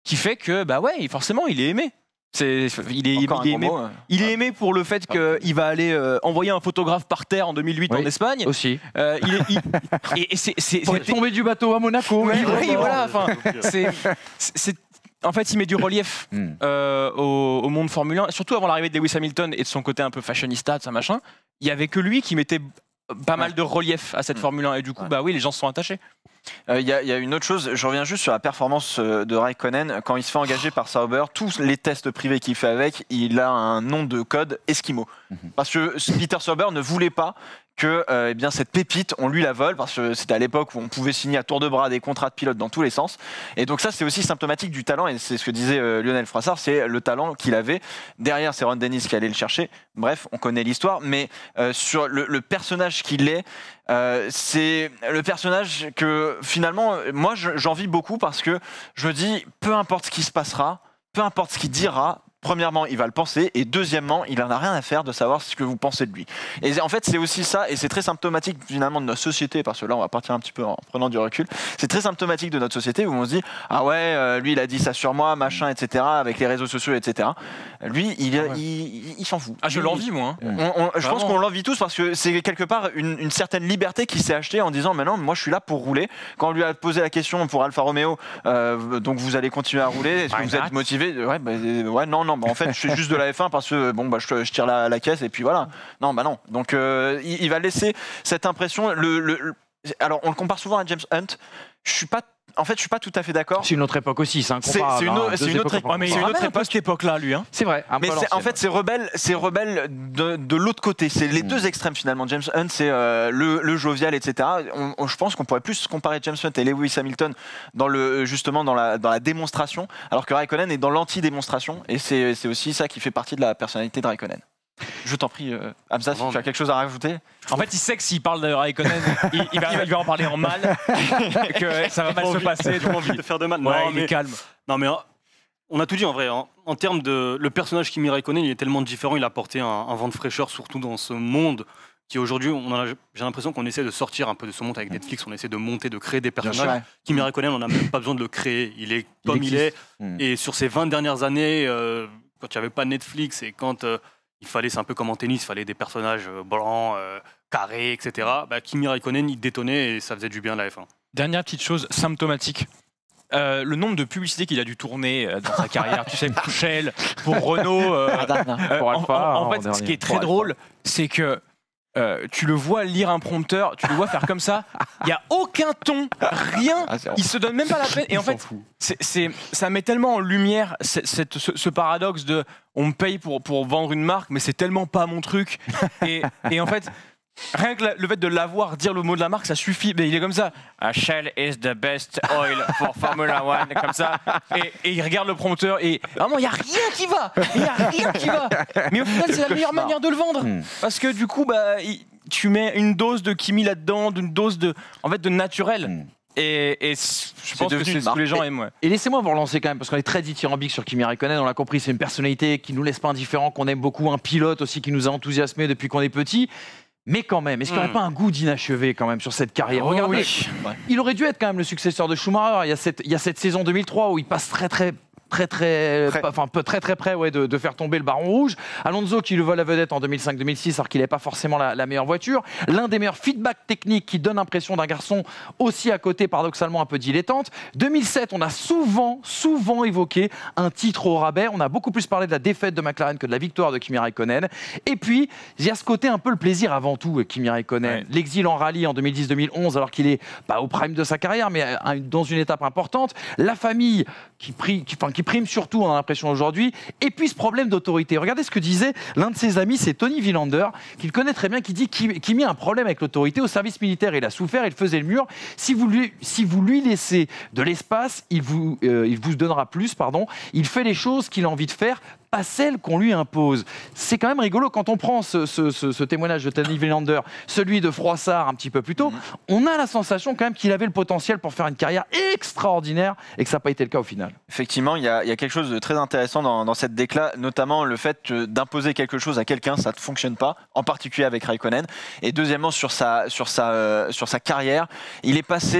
qui fait que bah ouais, forcément, il est aimé. C'est, il est, Encore il est un aimé. gros mot, euh. Il est aimé pour le fait qu'il va aller euh, envoyer un photographe par terre en deux mille huit Oui. en Espagne. Aussi. Euh, il est, il- et, et c'est, c'est, Pour c'est- être tombé du bateau à Monaco. Ouais, oui, oui, voilà. Enfin, Donc, euh, c'est, c'est- c'est- en fait, il met du relief Hmm. euh, au, au monde Formule un, surtout avant l'arrivée de Lewis Hamilton et de son côté un peu fashionista, de ça machin. Il y avait que lui qui mettait pas mal de relief à cette Mm. Formule un et du coup, Ouais. bah oui, les gens se sont attachés. Il euh, y, y a une autre chose, je reviens juste sur la performance euh, de Raikkonen. Quand il se fait engager par Sauber, tous les tests privés qu'il fait avec, il a un nom de code Eskimo. Mhm. Parce que Peter Sauber ne voulait pas que euh, eh bien, cette pépite, on lui la vole, parce que c'était à l'époque où on pouvait signer à tour de bras des contrats de pilote dans tous les sens. Et donc ça, c'est aussi symptomatique du talent, et c'est ce que disait euh, Lionel Froissart, c'est le talent qu'il avait. Derrière, c'est Ron Dennis qui allait le chercher. Bref, on connaît l'histoire, mais euh, sur le, le personnage qu'il est, euh, c'est le personnage que finalement, moi, je- j'envie beaucoup parce que je me dis, peu importe ce qui se passera, peu importe ce qu'il dira, premièrement, il va le penser, et deuxièmement, il en a rien à faire de savoir ce que vous pensez de lui. Et en fait, c'est aussi ça, et c'est très symptomatique finalement de notre société, parce que là, on va partir un petit peu en prenant du recul. C'est très symptomatique de notre société où on se dit, ah ouais, euh, lui, il a dit ça sur moi, machin, et cetera, avec les réseaux sociaux, et cetera. Lui, il, Ouais. il, il- il s'en fout. Ah, je Il- l'envie, moi. hein. on- on- je pense Vraiment. qu'on l'envie tous parce que c'est quelque part une, une certaine liberté qui s'est achetée en disant maintenant moi je suis là pour rouler. Quand on lui a posé la question pour Alfa Romeo, euh, donc vous allez continuer à rouler, est-ce que Why vous êtes not? motivé? Ouais, bah, euh, ouais, non, non, bah, en fait je suis juste de la F un parce que bon bah je, je tire la, la caisse et puis voilà. Non, bah non. Donc euh, il, il va laisser cette impression. Le, le- le- alors on le compare souvent à James Hunt. Je suis pas, en fait je suis pas tout à fait d'accord. C'est une autre époque aussi, c'est C'est- incomparable. c'est une hein, autre- deux c'est une autre époques époque. Ouais, mais il C'est une ramène autre un peu cette époque-là, lui. Hein. C'est vrai, un peu Mais à c'est- en l'ancienne. fait, c'est rebelle, c'est rebelle de, de l'autre côté. C'est les Mm. deux extrêmes finalement. James Hunt, c'est euh, le, le jovial, et cetera. On- on- je pense qu'on pourrait plus comparer James Hunt et Lewis Hamilton dans le justement dans la dans la démonstration, alors que Raikkonen est dans l'anti-démonstration. Et c'est c'est aussi ça qui fait partie de la personnalité de Raikkonen. Je t'en prie, euh, Hamza, si Non, tu as mais- quelque chose à rajouter. En fait, il sait que s'il parle de Raikkonen, il, il va, il va en parler en mal, et que ça va mal se passer. J'ai pas donc envie il- de faire de mal. Ouais, non, il mais, est calme. non, mais euh, on a tout dit en vrai. En, en termes de. Le personnage Kimi Raikkonen, il est tellement différent, il a apporté un, un vent de fraîcheur, surtout dans ce monde qui aujourd'hui, on a- j'ai l'impression qu'on essaie de sortir un peu de ce monde avec Netflix, on essaie de monter, de créer des personnages. Ouais. Kimi Raikkonen, on n'a même pas besoin de le créer. Il est Il comme il, est. existe. Mm. Et sur ces vingt dernières années, euh, quand il n'y avait pas Netflix et quand euh, il fallait, c'est un peu comme en tennis, il fallait des personnages euh, blancs, euh, carrés, et cetera. Bah, Kimi Raikkonen, il détonnait et ça faisait du bien à la F un. Dernière petite chose symptomatique. Euh, le nombre de publicités qu'il a dû tourner euh, dans sa carrière, tu sais, pour Shell, pour Renault. euh, euh, Pour en- Alpha, en, en en fait, ce dernier. qui est très Pour Alpha. drôle, c'est que euh, tu le vois lire un prompteur, tu le vois faire comme ça, il n'y a aucun ton, rien, Ah, c'est- il se donne même pas la peine. Et en fait, c'est, c'est- ça met tellement en lumière cette- cette- ce, ce paradoxe de on me paye pour, pour vendre une marque, mais c'est tellement pas mon truc. Et, et en fait, rien que la- le fait de l'avoir dire le mot de la marque, ça suffit. Mais il est comme ça. Ah, Shell is the best oil for Formula One, comme ça. Et, et il regarde le prompteur et vraiment, il n'y a rien qui va. Il n'y a rien qui va. Mais au final, c'est la meilleure manière de le vendre. Hmm. Parce que du coup, bah, il- tu mets une dose de Kimi là-dedans, une dose de, en fait, de naturel. Hmm. Et, et c- je pense que devenu c'est une ce que les marque. gens aiment. Ouais. Et laissez-moi vous relancer quand même, parce qu'on est très dithyrambique sur Kimi Raikkonen, on l'a compris, c'est une personnalité qui nous laisse pas indifférents, qu'on aime beaucoup, un pilote aussi qui nous a enthousiasmés depuis qu'on est petit. Mais quand même, est-ce qu'il n'y aurait Mm. pas un goût d'inachevé quand même sur cette carrière? Oh Regardez, oui. il aurait dû être quand même le successeur de Schumacher. Il y a cette, il y a cette saison deux mille trois où il passe très très très très Près. pas- enfin peu- très très près ouais, de, de faire tomber le Baron Rouge. Alonso qui lui vole la vedette en deux mille cinq deux mille six alors qu'il n'avait pas forcément la, la meilleure voiture. L'un des meilleurs feedbacks techniques qui donne l'impression d'un garçon aussi à côté paradoxalement un peu dilettante. deux mille sept, on a souvent souvent évoqué un titre au rabais. On a beaucoup plus parlé de la défaite de McLaren que de la victoire de Kimi Raikkonen. Et puis il y a ce côté un peu le plaisir avant tout euh, Kimi Raikkonen. Ouais. L'exil en rallye en deux mille dix deux mille onze alors qu'il est pas au prime de sa carrière mais euh, dans une étape importante. La famille qui, pri- qui, enfin, qui prime surtout, on a l'impression aujourd'hui. Et puis ce problème d'autorité. Regardez ce que disait l'un de ses amis, c'est Tony Villander, qu'il connaît très bien, qui dit qu'il Kimi a un problème avec l'autorité. Au service militaire, il a souffert, il faisait le mur. Si vous lui, si vous lui laissez de l'espace, il vous, euh, il vous donnera plus, pardon. Il fait les choses qu'il a envie de faire, pas celles qu'on lui impose. C'est quand même rigolo quand on prend ce, ce- ce- ce témoignage de Tony Villander, celui de Froissart un petit peu plus tôt, Mhm. on a la sensation quand même qu'il avait le potentiel pour faire une carrière extraordinaire et que ça n'a pas été le cas au final. Effectivement, il y, a il y a quelque chose de très intéressant dans, dans cette déclat, notamment le fait que d'imposer quelque chose à quelqu'un, ça ne fonctionne pas, en particulier avec Raikkonen. Et deuxièmement, sur sa, sur sa, euh, sur sa carrière, il est passé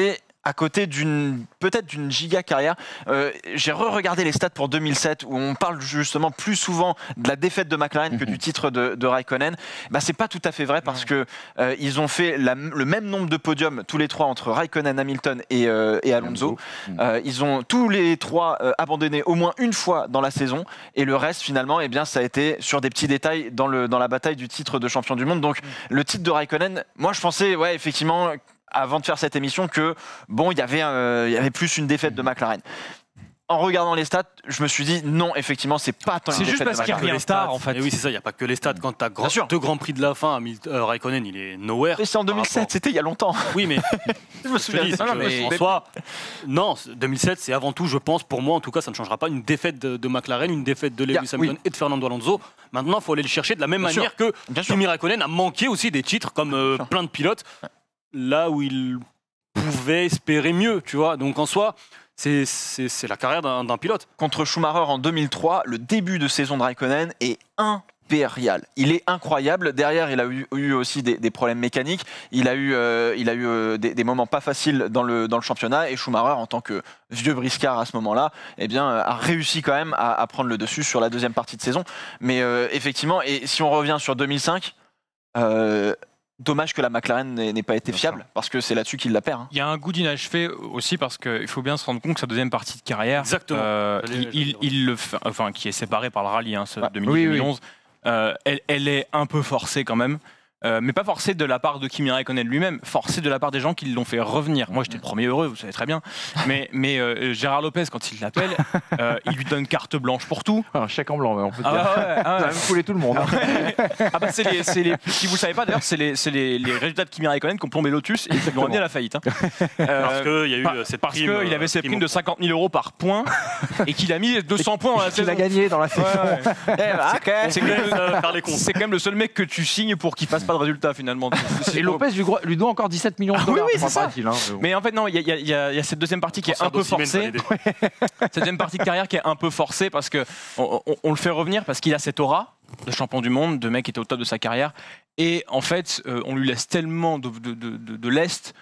à côté d'une peut-être d'une giga carrière. Euh, j'ai re-regardé les stats pour deux mille sept où on parle justement plus souvent de la défaite de McLaren mm-hmm. que du titre de, de Raikkonen. Bah, c'est pas tout à fait vrai parce que euh, ils ont fait la, le même nombre de podiums tous les trois entre Raikkonen, Hamilton et, euh, et Alonso. Mm-hmm. Euh, ils ont tous les trois euh, abandonné au moins une fois dans la saison et le reste finalement, eh bien, ça a été sur des petits détails dans, le, dans la bataille du titre de champion du monde. Donc mm-hmm. le titre de Raikkonen, moi je pensais, ouais, effectivement, avant de faire cette émission, que bon, il y avait, euh, il y avait plus une défaite de McLaren. En regardant les stats, je me suis dit non, effectivement, c'est pas tant une C'est défaite juste parce de qu'il McLaren. revient tard, en fait. Et oui, c'est ça, il n'y a pas que les stats. Quand tu as grand, deux grands prix de la fin, Hamilton, euh, Raikkonen, il est nowhere. Mais c'est en deux mille sept, c'était il y a longtemps. Oui, mais je me souviens. dis, Non, non, mais en soi, non, deux mille sept, c'est avant tout, je pense, pour moi en tout cas, ça ne changera pas une défaite de, de McLaren, une défaite de Lewis yeah, Hamilton oui. et de Fernando Alonso. Maintenant, il faut aller le chercher de la même Bien manière sûr. que Kimi Raikkonen a manqué aussi des titres comme euh, plein de pilotes, là où il pouvait espérer mieux, tu vois. Donc en soi, c'est, c'est, c'est la carrière d'un, d'un pilote. Contre Schumacher en deux mille trois, le début de saison de Raikkonen est impérial. Il est incroyable. Derrière, il a eu, eu aussi des, des problèmes mécaniques. Il a eu, euh, il a eu euh, des, des moments pas faciles dans le, dans le championnat. Et Schumacher, en tant que vieux briscard à ce moment-là, eh bien, a réussi quand même à, à prendre le dessus sur la deuxième partie de saison. Mais euh, effectivement, et si on revient sur deux mille cinq, euh, dommage que la McLaren n'ait pas été fiable, parce que c'est là-dessus qu'il la perd. Hein. Il y a un goût d'inachevé aussi, parce qu'il faut bien se rendre compte que sa deuxième partie de carrière, Exactement. Euh, Allez, il, il, il le fait, enfin, qui est séparée par le rallye, hein, ce ouais. deux mille dix-huit deux mille onze, oui, oui. Euh, elle, elle est un peu forcée quand même. Euh, mais pas forcée de la part de Kimi Raikkonen lui-même, forcée de la part des gens qui l'ont fait revenir. Moi, j'étais le premier heureux, vous savez très bien. Mais, mais euh, Gérard Lopez, quand il l'appelle, euh, il lui donne carte blanche pour tout. Un chèque en blanc, on peut ah, dire. Ouais, ouais, ça va même couler tout le monde. ah bah c'est les, c'est les, si vous le savez pas d'ailleurs, c'est les, c'est les, les résultats de Kimi Raikkonen qui ont plombé Lotus et qui l'ont amené à la faillite. Hein. Euh, parce qu'il y a eu par, cette parce prime. Parce qu'il avait ses primes de cinquante mille euros par point et qu'il a mis deux cents points dans la saison. Il a gagné dans la saison. Ouais, ouais. Eh bah, okay. C'est quand, même, c'est quand même le seul mec que tu signes pour qu'il fasse pas de résultat finalement. Et Lopez lui, lui doit encore dix-sept millions de dollars. Ah, oui, oui, c'est ça. Hein, mais en fait, non, il y, y, y, y a cette deuxième partie qui est un peu forcée. Cette deuxième partie de carrière qui est un peu forcée parce qu'on on, on le fait revenir parce qu'il a cette aura de champion du monde, de mec qui était au top de sa carrière. Et en fait, euh, on lui laisse tellement de, de, de, de, de lest.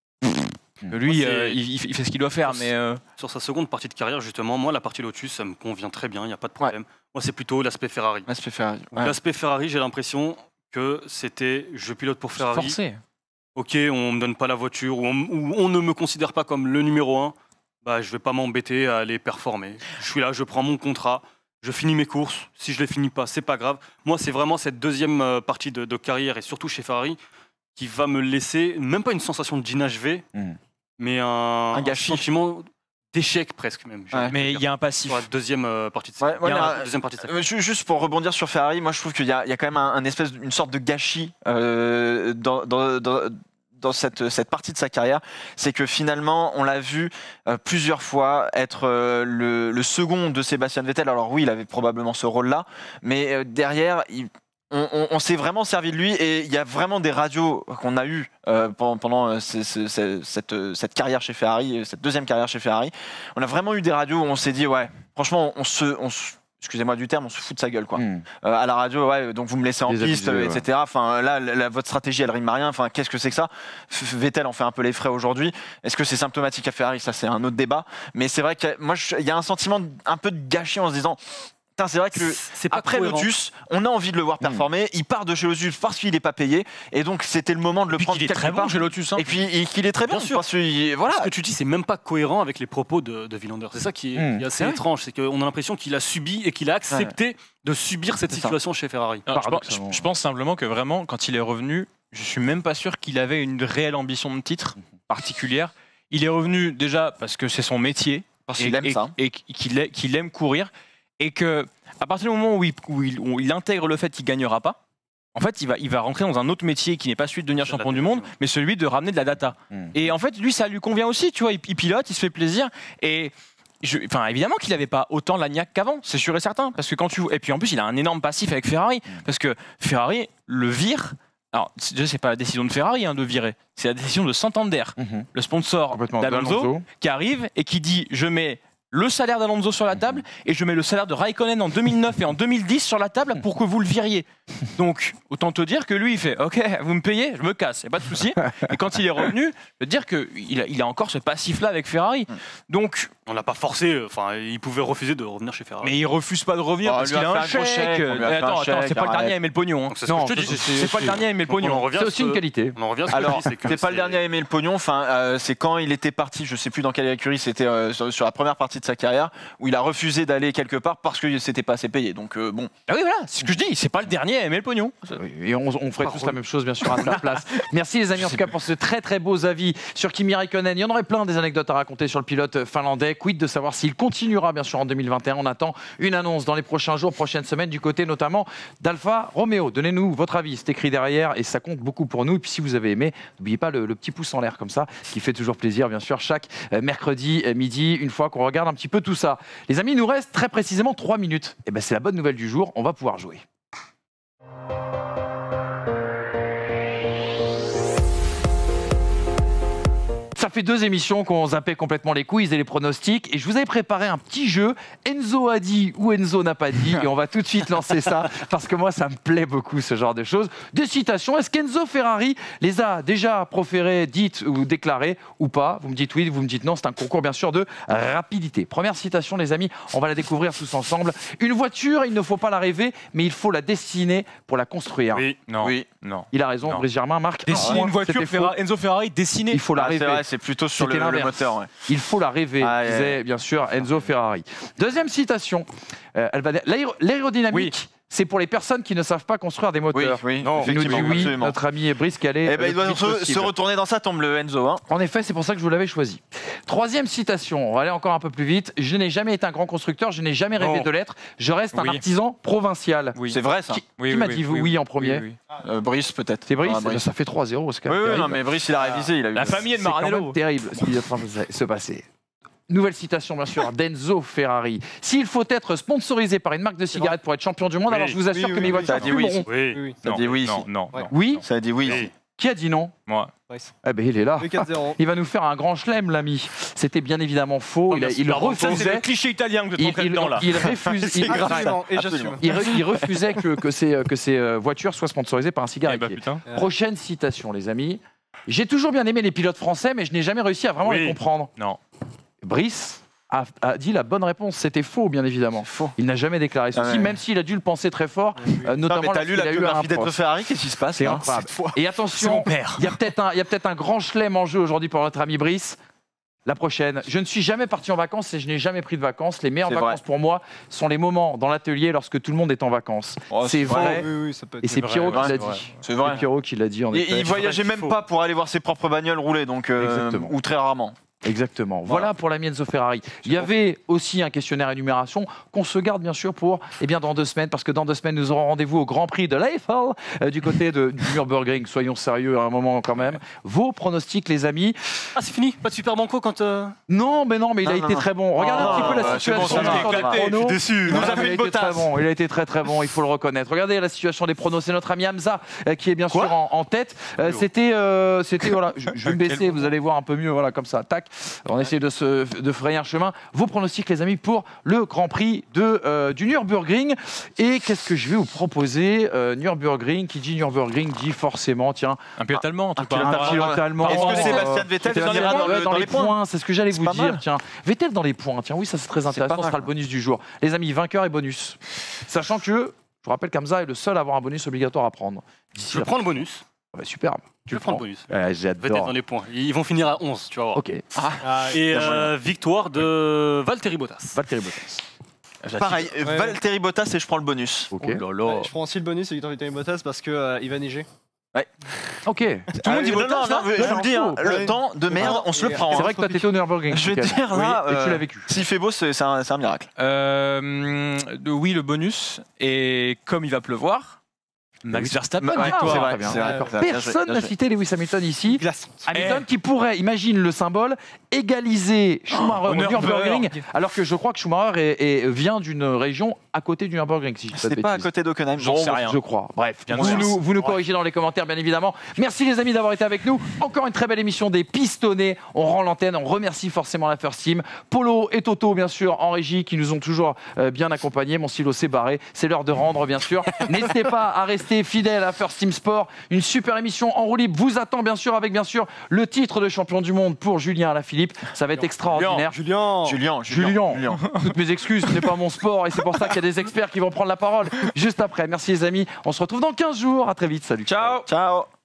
Que lui, moi, euh, il, il fait ce qu'il doit faire. Sur, mais euh... sur sa seconde partie de carrière, justement, moi, la partie Lotus, ça me convient très bien, il n'y a pas de problème. Ouais. Moi, c'est plutôt l'aspect Ferrari. L'aspect Ferrari, ouais. L'aspect Ferrari, j'ai l'impression que c'était je pilote pour Ferrari. Forcé. Ok, on me donne pas la voiture, ou on, ou on ne me considère pas comme le numéro un, bah, je vais pas m'embêter à aller performer. Je suis là, je prends mon contrat, je finis mes courses. Si je les finis pas, c'est pas grave. Moi, c'est vraiment cette deuxième partie de, de carrière, et surtout chez Ferrari, qui va me laisser, même pas une sensation d'inachevé, mmh. mais un, un, un sentiment d'échec presque même. Ouais, mais il y a un passif. Sur la deuxième euh, partie de ouais, voilà, la deuxième partie de euh, juste pour rebondir sur Ferrari, moi je trouve qu'il y, y a quand même un, un espèce, une sorte de gâchis euh, dans, dans, dans, dans cette, cette partie de sa carrière. C'est que finalement, on l'a vu euh, plusieurs fois être euh, le, le second de Sébastien Vettel. Alors oui, il avait probablement ce rôle-là, mais euh, derrière, il On, on, on s'est vraiment servi de lui et il y a vraiment des radios qu'on a eues euh, pendant, pendant euh, c- c- c- cette, cette carrière chez Ferrari, cette deuxième carrière chez Ferrari. On a vraiment eu des radios où on s'est dit, ouais, franchement, on se, on se, excusez-moi du terme, on se fout de sa gueule, quoi. Mm. Euh, à la radio, ouais, donc vous me laissez en les piste, abusés, et cetera. Ouais. Enfin, là, la, la, votre stratégie, elle rime à rien. Enfin, qu'est-ce que c'est que ça ? Vettel en fait un peu les frais aujourd'hui. Est-ce que c'est symptomatique à Ferrari ? Ça, c'est un autre débat. Mais c'est vrai que moi, il y a un sentiment un peu de gâchis en se disant. C'est vrai que c'est après Lotus, on a envie de le voir performer. Mmh. Il part de chez Lotus parce qu'il n'est pas payé, et donc c'était le moment de le puis prendre quelque quelque part. Bon chez Lotus, hein. Et puis et qu'il est très bien, bien sûr. Parce que voilà. Ce que tu dis, c'est même pas cohérent avec les propos de, de Villander. C'est ça qui est, mmh. qui est assez c'est étrange, c'est qu'on a l'impression qu'il a subi et qu'il a accepté ouais. de subir cette c'est situation ça. Chez Ferrari. Alors, je, pense, je, je pense simplement que vraiment, quand il est revenu, je suis même pas sûr qu'il avait une réelle ambition de titre particulière. Il est revenu déjà parce que c'est son métier, parce qu'il aime ça, et qu'il qu'il aime courir. Et que à partir du moment où il, où il, où il intègre le fait qu'il gagnera pas, en fait, il va, il va rentrer dans un autre métier qui n'est pas celui de devenir c'est champion du monde, mais celui de ramener de la data. Mmh. Et en fait, lui, ça lui convient aussi, tu vois. Il, il pilote, il se fait plaisir. Et je, enfin, évidemment qu'il n'avait pas autant la niaque qu'avant, c'est sûr et certain. Parce que quand tu, et puis en plus, il a un énorme passif avec Ferrari, mmh. parce que Ferrari le vire. Alors, c'est pas la décision de Ferrari hein, de virer, c'est la décision de Santander, mmh. le sponsor d'Alonso, qui arrive et qui dit je mets le salaire d'Alonso sur la table et je mets le salaire de Raikkonen en deux mille neuf et en deux mille dix sur la table pour que vous le viriez. Donc, autant te dire que lui, il fait « Ok, vous me payez, je me casse, y a pas de souci. » Et quand il est revenu, je veux dire qu'il a, il a encore ce passif-là avec Ferrari. Donc, On l'a pas forcé, enfin, il pouvait refuser de revenir chez Ferrari. mais il refuse pas de revenir Oh, parce lui qu'il a a un fait un gros chèque. chèque, on lui a fait un Attends, attends, chèque, c'est pas le arrête. dernier à aimer le pognon. hein. Donc, c'est ce Non, que je te dis. c'est- C'est pas le dernier à aimer le Donc, on en pognon. revient C'est à aussi ce- une qualité. On en revient à ce que je Alors, dis, c'est que c'est pas le dernier à aimer le pognon. Enfin, euh, c'est quand il était parti, je sais plus dans quelle écurie, c'était euh, sur, sur la première partie de sa carrière, où il a refusé d'aller quelque part parce que c'était pas assez payé. Donc euh, bon. Ah oui, voilà, c'est ce que je dis, c'est pas le dernier à aimer le pognon. Et on, on ferait tous la même chose, bien sûr, à sa place. Merci les amis, en tout cas, pour ce très très beaux avis sur Kimi Raikkonen. Il y en aurait plein des anecdotes à raconter sur le pilote finlandais. Quid de savoir s'il continuera, bien sûr, en deux mille vingt et un. On attend une annonce dans les prochains jours, prochaines semaines, du côté notamment d'Alfa Romeo. Donnez-nous votre avis, c'est écrit derrière et ça compte beaucoup pour nous. Et puis si vous avez aimé, n'oubliez pas le, le petit pouce en l'air comme ça, qui fait toujours plaisir, bien sûr, chaque euh, mercredi euh, midi, une fois qu'on regarde un petit peu tout ça. Les amis, il nous reste très précisément trois minutes. Et ben c'est la bonne nouvelle du jour, on va pouvoir jouer. Ça fait deux émissions qu'on zappait complètement les quiz et les pronostics et je vous avais préparé un petit jeu. Enzo a dit ou Enzo n'a pas dit et on va tout de suite lancer ça parce que moi ça me plaît beaucoup ce genre de choses. Des citations, est-ce qu'Enzo Ferrari les a déjà proférées, dites ou déclarées ou pas? Vous me dites oui, vous me dites non, c'est un concours bien sûr de rapidité. Première citation les amis, on va la découvrir tous ensemble. Une voiture, il ne faut pas la rêver mais il faut la dessiner pour la construire. Oui. Non, Oui. non. Il a raison, Non. Brice Germain marque un Dessiner point. une voiture, C'était faux. Ferra- Enzo Ferrari, dessiner. Il faut la Ah, c'est rêver. vrai, c'est plutôt sur le, C'était le l'inverse. moteur. Ouais. Il faut la rêver, Ah, disait ouais. bien sûr Enzo Ferrari. Deuxième citation, euh, elle va dire, l'aéro- l'aérodynamique, c'est pour les personnes qui ne savent pas construire des Oui, moteurs. oui, Il nous dit effectivement, oui, absolument. notre ami Brice Calais. Eh ben, il doit se, se retourner dans sa tombe, le Enzo. Hein. En effet, c'est pour ça que je vous l'avais choisi. Troisième citation, on va aller encore un peu plus vite. Je n'ai jamais été un grand constructeur, je n'ai jamais rêvé Non. de l'être. Je reste un Oui. artisan provincial. Oui. C'est vrai, ça. Qui, Oui, qui oui, m'a oui, dit oui, oui, oui, en premier? oui, oui. Euh, Brice, peut-être. C'est Brice, Ah, Brice. Ça fait trois zéro. C'est quand Oui, même oui, terrible. non, mais Brice, il a révisé. Il a eu... La famille est de C'est quand Maranello. même terrible ce qui est en train de se passer. Nouvelle citation, bien sûr, d'Enzo Ferrari. S'il faut être sponsorisé par une marque de cigarettes pour être champion du monde, Oui. alors je vous assure Oui, que oui, mes oui, voitures ça a dit oui. fumeront. Oui. Oui, oui. Ça Non, dit oui. non, non, Ouais. non. Oui. Ça a dit oui. Oui. Qui a dit non? Moi. Brice. Eh ben, il est là. Le quatre zéro. Il va nous faire un grand chelem, l'ami. C'était bien évidemment faux. Oh, il, a- merci, il le pardon. Ça, c'est le refusait. cliché italien que vous êtes Il, en train il- dedans, là. il refuse- il- grave. Absolument, et Absolument. j'assume. il re- il refusait que, que ces, que ces euh, voitures soient sponsorisées par un Eh cigarettier. bah putain. Prochaine citation, les amis. J'ai toujours bien aimé les pilotes français, mais je n'ai jamais réussi à vraiment Oui. les comprendre. Non. Brice a, a dit la bonne réponse. C'était faux, bien évidemment. Faux. Il n'a jamais déclaré ceci, Ah ouais. même s'il a dû le penser très fort, Oui, oui. euh, Non, notamment mais t'as lu lorsqu'il la a eu un biographie d'être poste. Ferrari, qu'est-ce qui se passe C'est là incroyable. Cette fois. Et C'est attention, mon père. il y a peut-être un, il y a peut-être un grand chelem en jeu aujourd'hui pour notre ami Brice. La prochaine. Je ne suis jamais parti en vacances et je n'ai jamais pris de vacances. Les meilleures C'est vacances vrai. pour moi sont les moments dans l'atelier lorsque tout le monde est en vacances. Oh, c'est c'est vrai. Oui, oui, ça peut être. Et c'est vrai, Pierrot ouais, qui l'a c'est dit. vrai. C'est C'est vrai. Pierrot qui l'a dit en Et effet. il voyageait vrai, même faux. pas pour aller voir ses propres bagnoles rouler, donc euh, Exactement. ou très rarement. Exactement. Voilà pour l'ami Enzo Ferrari. Il y avait aussi un questionnaire énumération qu'on se garde bien sûr pour eh bien, dans deux semaines, parce que dans deux semaines, nous aurons rendez-vous au Grand Prix de l'Eiffel euh, du côté de du Nürburgring. Soyons sérieux à un moment quand même. Vos pronostics, les amis. Ah, c'est fini? Pas de super banco quand. euh, Non, mais non, mais il a Non, été non. très bon. Regardez Oh, un petit peu la bah, c'est bon, situation ça va. sur les Éclaté, chronos. Je suis déçu. nous Non, a fait mais une il a été botasse. très bon. Il a été très très bon, il faut le reconnaître. Regardez la situation des pronos. C'est notre ami Hamza euh, qui est bien Quoi sûr en, en tête. Euh, c'était, euh, c'était voilà. Je, je vais me baisser, vous allez voir un peu mieux, voilà comme ça. Tac. On essaie de se de frayer un chemin. Vos pronostics, les amis, pour le Grand Prix de euh, du Nürburgring. Et qu'est-ce que je vais vous proposer? euh, Nürburgring. Qui dit Nürburgring dit forcément, tiens, Un pilote allemand, tu un parles. pilote un pilote allemand. Est-ce que euh, Sébastien Vettel Vettel finira dans, ouais, le- dans les points? C'est ce que j'allais C'est vous pas dire. mal. Tiens, Vettel dans les points. Tiens, oui, ça c'est très C'est intéressant. pas Ce sera mal. le bonus du jour. Les amis, vainqueur et bonus. Sachant que, je vous rappelle qu'Hamza est le seul à avoir un bonus obligatoire à prendre. D'ici Je la- prends le bonus. Ouais, superbe. Je vais prendre le bonus. Ouais, Vettel J'adore. dans les points. Ils vont finir à onze, tu vas voir. Ok. Ah, Et Il y a euh, victoire de Valtteri Bottas. Valtteri Bottas. Pareil, euh, Ouais. Valtteri Bottas et je prends le bonus. Ok. Oh là là. ouais, je prends aussi le bonus, c'est Victor Vitali Bottas parce que euh, il va neiger. Ok. Tout le monde dit Ah, non, Bottas, non, là non, je vous le dis, hein, Ouais. le temps de merde, on se le Et- prend. C'est hein. vrai que toi, t'étais au Nürburgring. Je vais te Mickaël. dire là, Oui, et tu euh, l'as vécu. s'il fait beau, c'est c'est un, c'est un miracle. Euh, de- oui, le bonus. Et comme il va pleuvoir, Max Verstappen, Ouais, Ah, victoire. c'est très vrai, bien. c'est vrai. Euh, Bien joué, Personne bien n'a joué. cité Lewis Hamilton ici. Glaçante. Hamilton Eh. qui pourrait, imagine le symbole, égaliser Schumacher au au Nürburgring, Nürburgring. alors que je crois que Schumacher est- est- vient d'une région à côté du Nürburgring, si je dis pas de C'était pas à bêtises. côté d'Hockenheim. J'en sais Bon, rien. Je crois. Bref, Bien vous sûr. nous, vous nous Ouais. corrigez dans les commentaires, bien évidemment. Merci les amis d'avoir été avec nous. Encore une très belle émission des Pistonnés. On rend l'antenne. On remercie forcément la First Team. Polo et Toto, bien sûr, en régie, qui nous ont toujours euh, bien accompagnés. Mon stylo s'est barré. C'est l'heure de rendre, bien sûr. N'hésitez pas à rester fidèle à First Team Sport. Une super émission en roue libre vous attend, bien sûr, avec bien sûr le titre de champion du monde pour Julien Alaphilippe. Ça va être extraordinaire. Julien. Julien, Julien. Julien. Toutes mes excuses, ce n'est pas mon sport et c'est pour ça qu'il y a des experts qui vont prendre la parole juste après. Merci les amis, on se retrouve dans quinze jours. À très vite, salut. Ciao. Ciao.